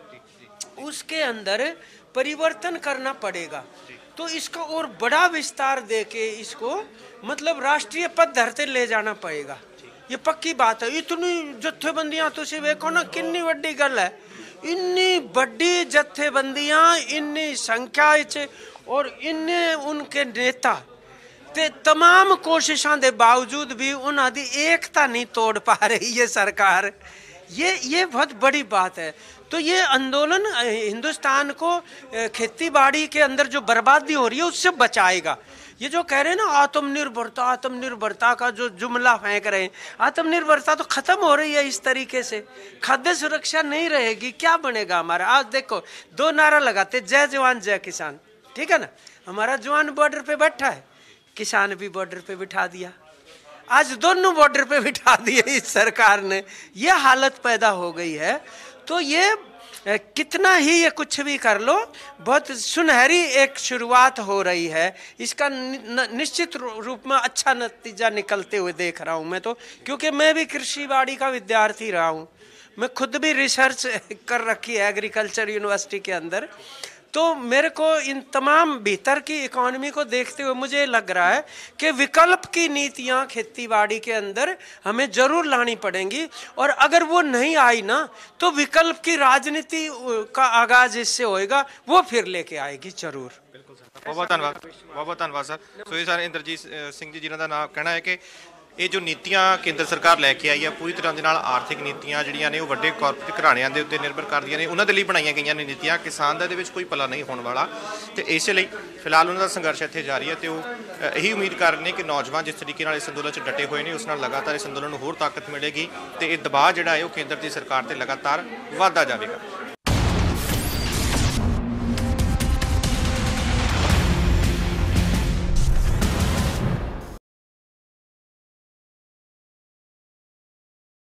उसके अंदर परिवर्तन करना पड़ेगा। तो इसका और बड़ा विस्तार देके इसको मतलब राष्ट्रीय पद धरते ले जाना पड़ेगा। ये पक्की बात है। इतनी जत्थेबंदियां तुसी वेखो ना, कितनी बड़ी गल है। इन्नी बड़ी जत्थेबंदियां, इन्नी संख्या और इन्ने उनके नेता ते तमाम कोशिशों के बावजूद भी उन्होंने एकता नहीं तोड़ पा रही है सरकार। ये बहुत बड़ी बात है। तो ये आंदोलन हिंदुस्तान को खेती बाड़ी के अंदर जो बर्बादी हो रही है उससे बचाएगा। ये जो कह रहे हैं ना आत्मनिर्भरता का जो जुमला फेंक रहे हैं, आत्मनिर्भरता तो खत्म हो रही है इस तरीके से। खाद्य सुरक्षा नहीं रहेगी, क्या बनेगा हमारा? आज देखो 2 नारा लगाते, जय जवान जय किसान, ठीक है ना। हमारा जवान बॉर्डर पे बैठा है, किसान भी बॉर्डर पे बिठा दिया, आज दोनों बॉर्डर पे बिठा दिए इस सरकार ने। ये हालत पैदा हो गई है। तो ये कितना ही ये कुछ भी कर लो, बहुत सुनहरी एक शुरुआत हो रही है। इसका निश्चित रूप में अच्छा नतीजा निकलते हुए देख रहा हूँ मैं तो, क्योंकि मैं भी कृषि बाड़ी का विद्यार्थी रहा हूँ। मैं खुद भी रिसर्च कर रखी है एग्रीकल्चर यूनिवर्सिटी के अंदर। तो मेरे को इन तमाम भीतर की इकोनॉमी को देखते हुए मुझे लग रहा है कि विकल्प की नीतियां खेतीबाड़ी के अंदर हमें जरूर लानी पड़ेंगी। और अगर वो नहीं आई ना, तो विकल्प की राजनीति का आगाज इससे होएगा, वो फिर लेके आएगी जरूर। बहुत धन्यवाद सर। सो ये सर इंद्रजीत सिंह जी जिन्हों का नाम कहना है कि ये जो नीतियां केंद्र सरकार लैके आई है पूरी तरह के आर्थिक नीतियां जिहड़ियां ने वो वड्डे कॉरपोरेट घराणियां दे उत्ते निर्भर करदियां ने, उन्हां दे लई बनाईयां गईयां ने नीतियां। किसान दा इहदे विच कोई भला नहीं होने वाला, तो इसलिए फिलहाल उन्हों का संघर्ष इत्थे जारी है। तो यही उम्मीद कर रहे हैं कि नौजवान जिस तरीके नाल इस अंदोलन च डटे हुए हैं, उस नाल लगातार इस अंदोलन नूं होर ताकत मिलेगी, तो यह दबाव जिहड़ा है वो केंद्र की सरकार ते लगातार वधदा जाएगा।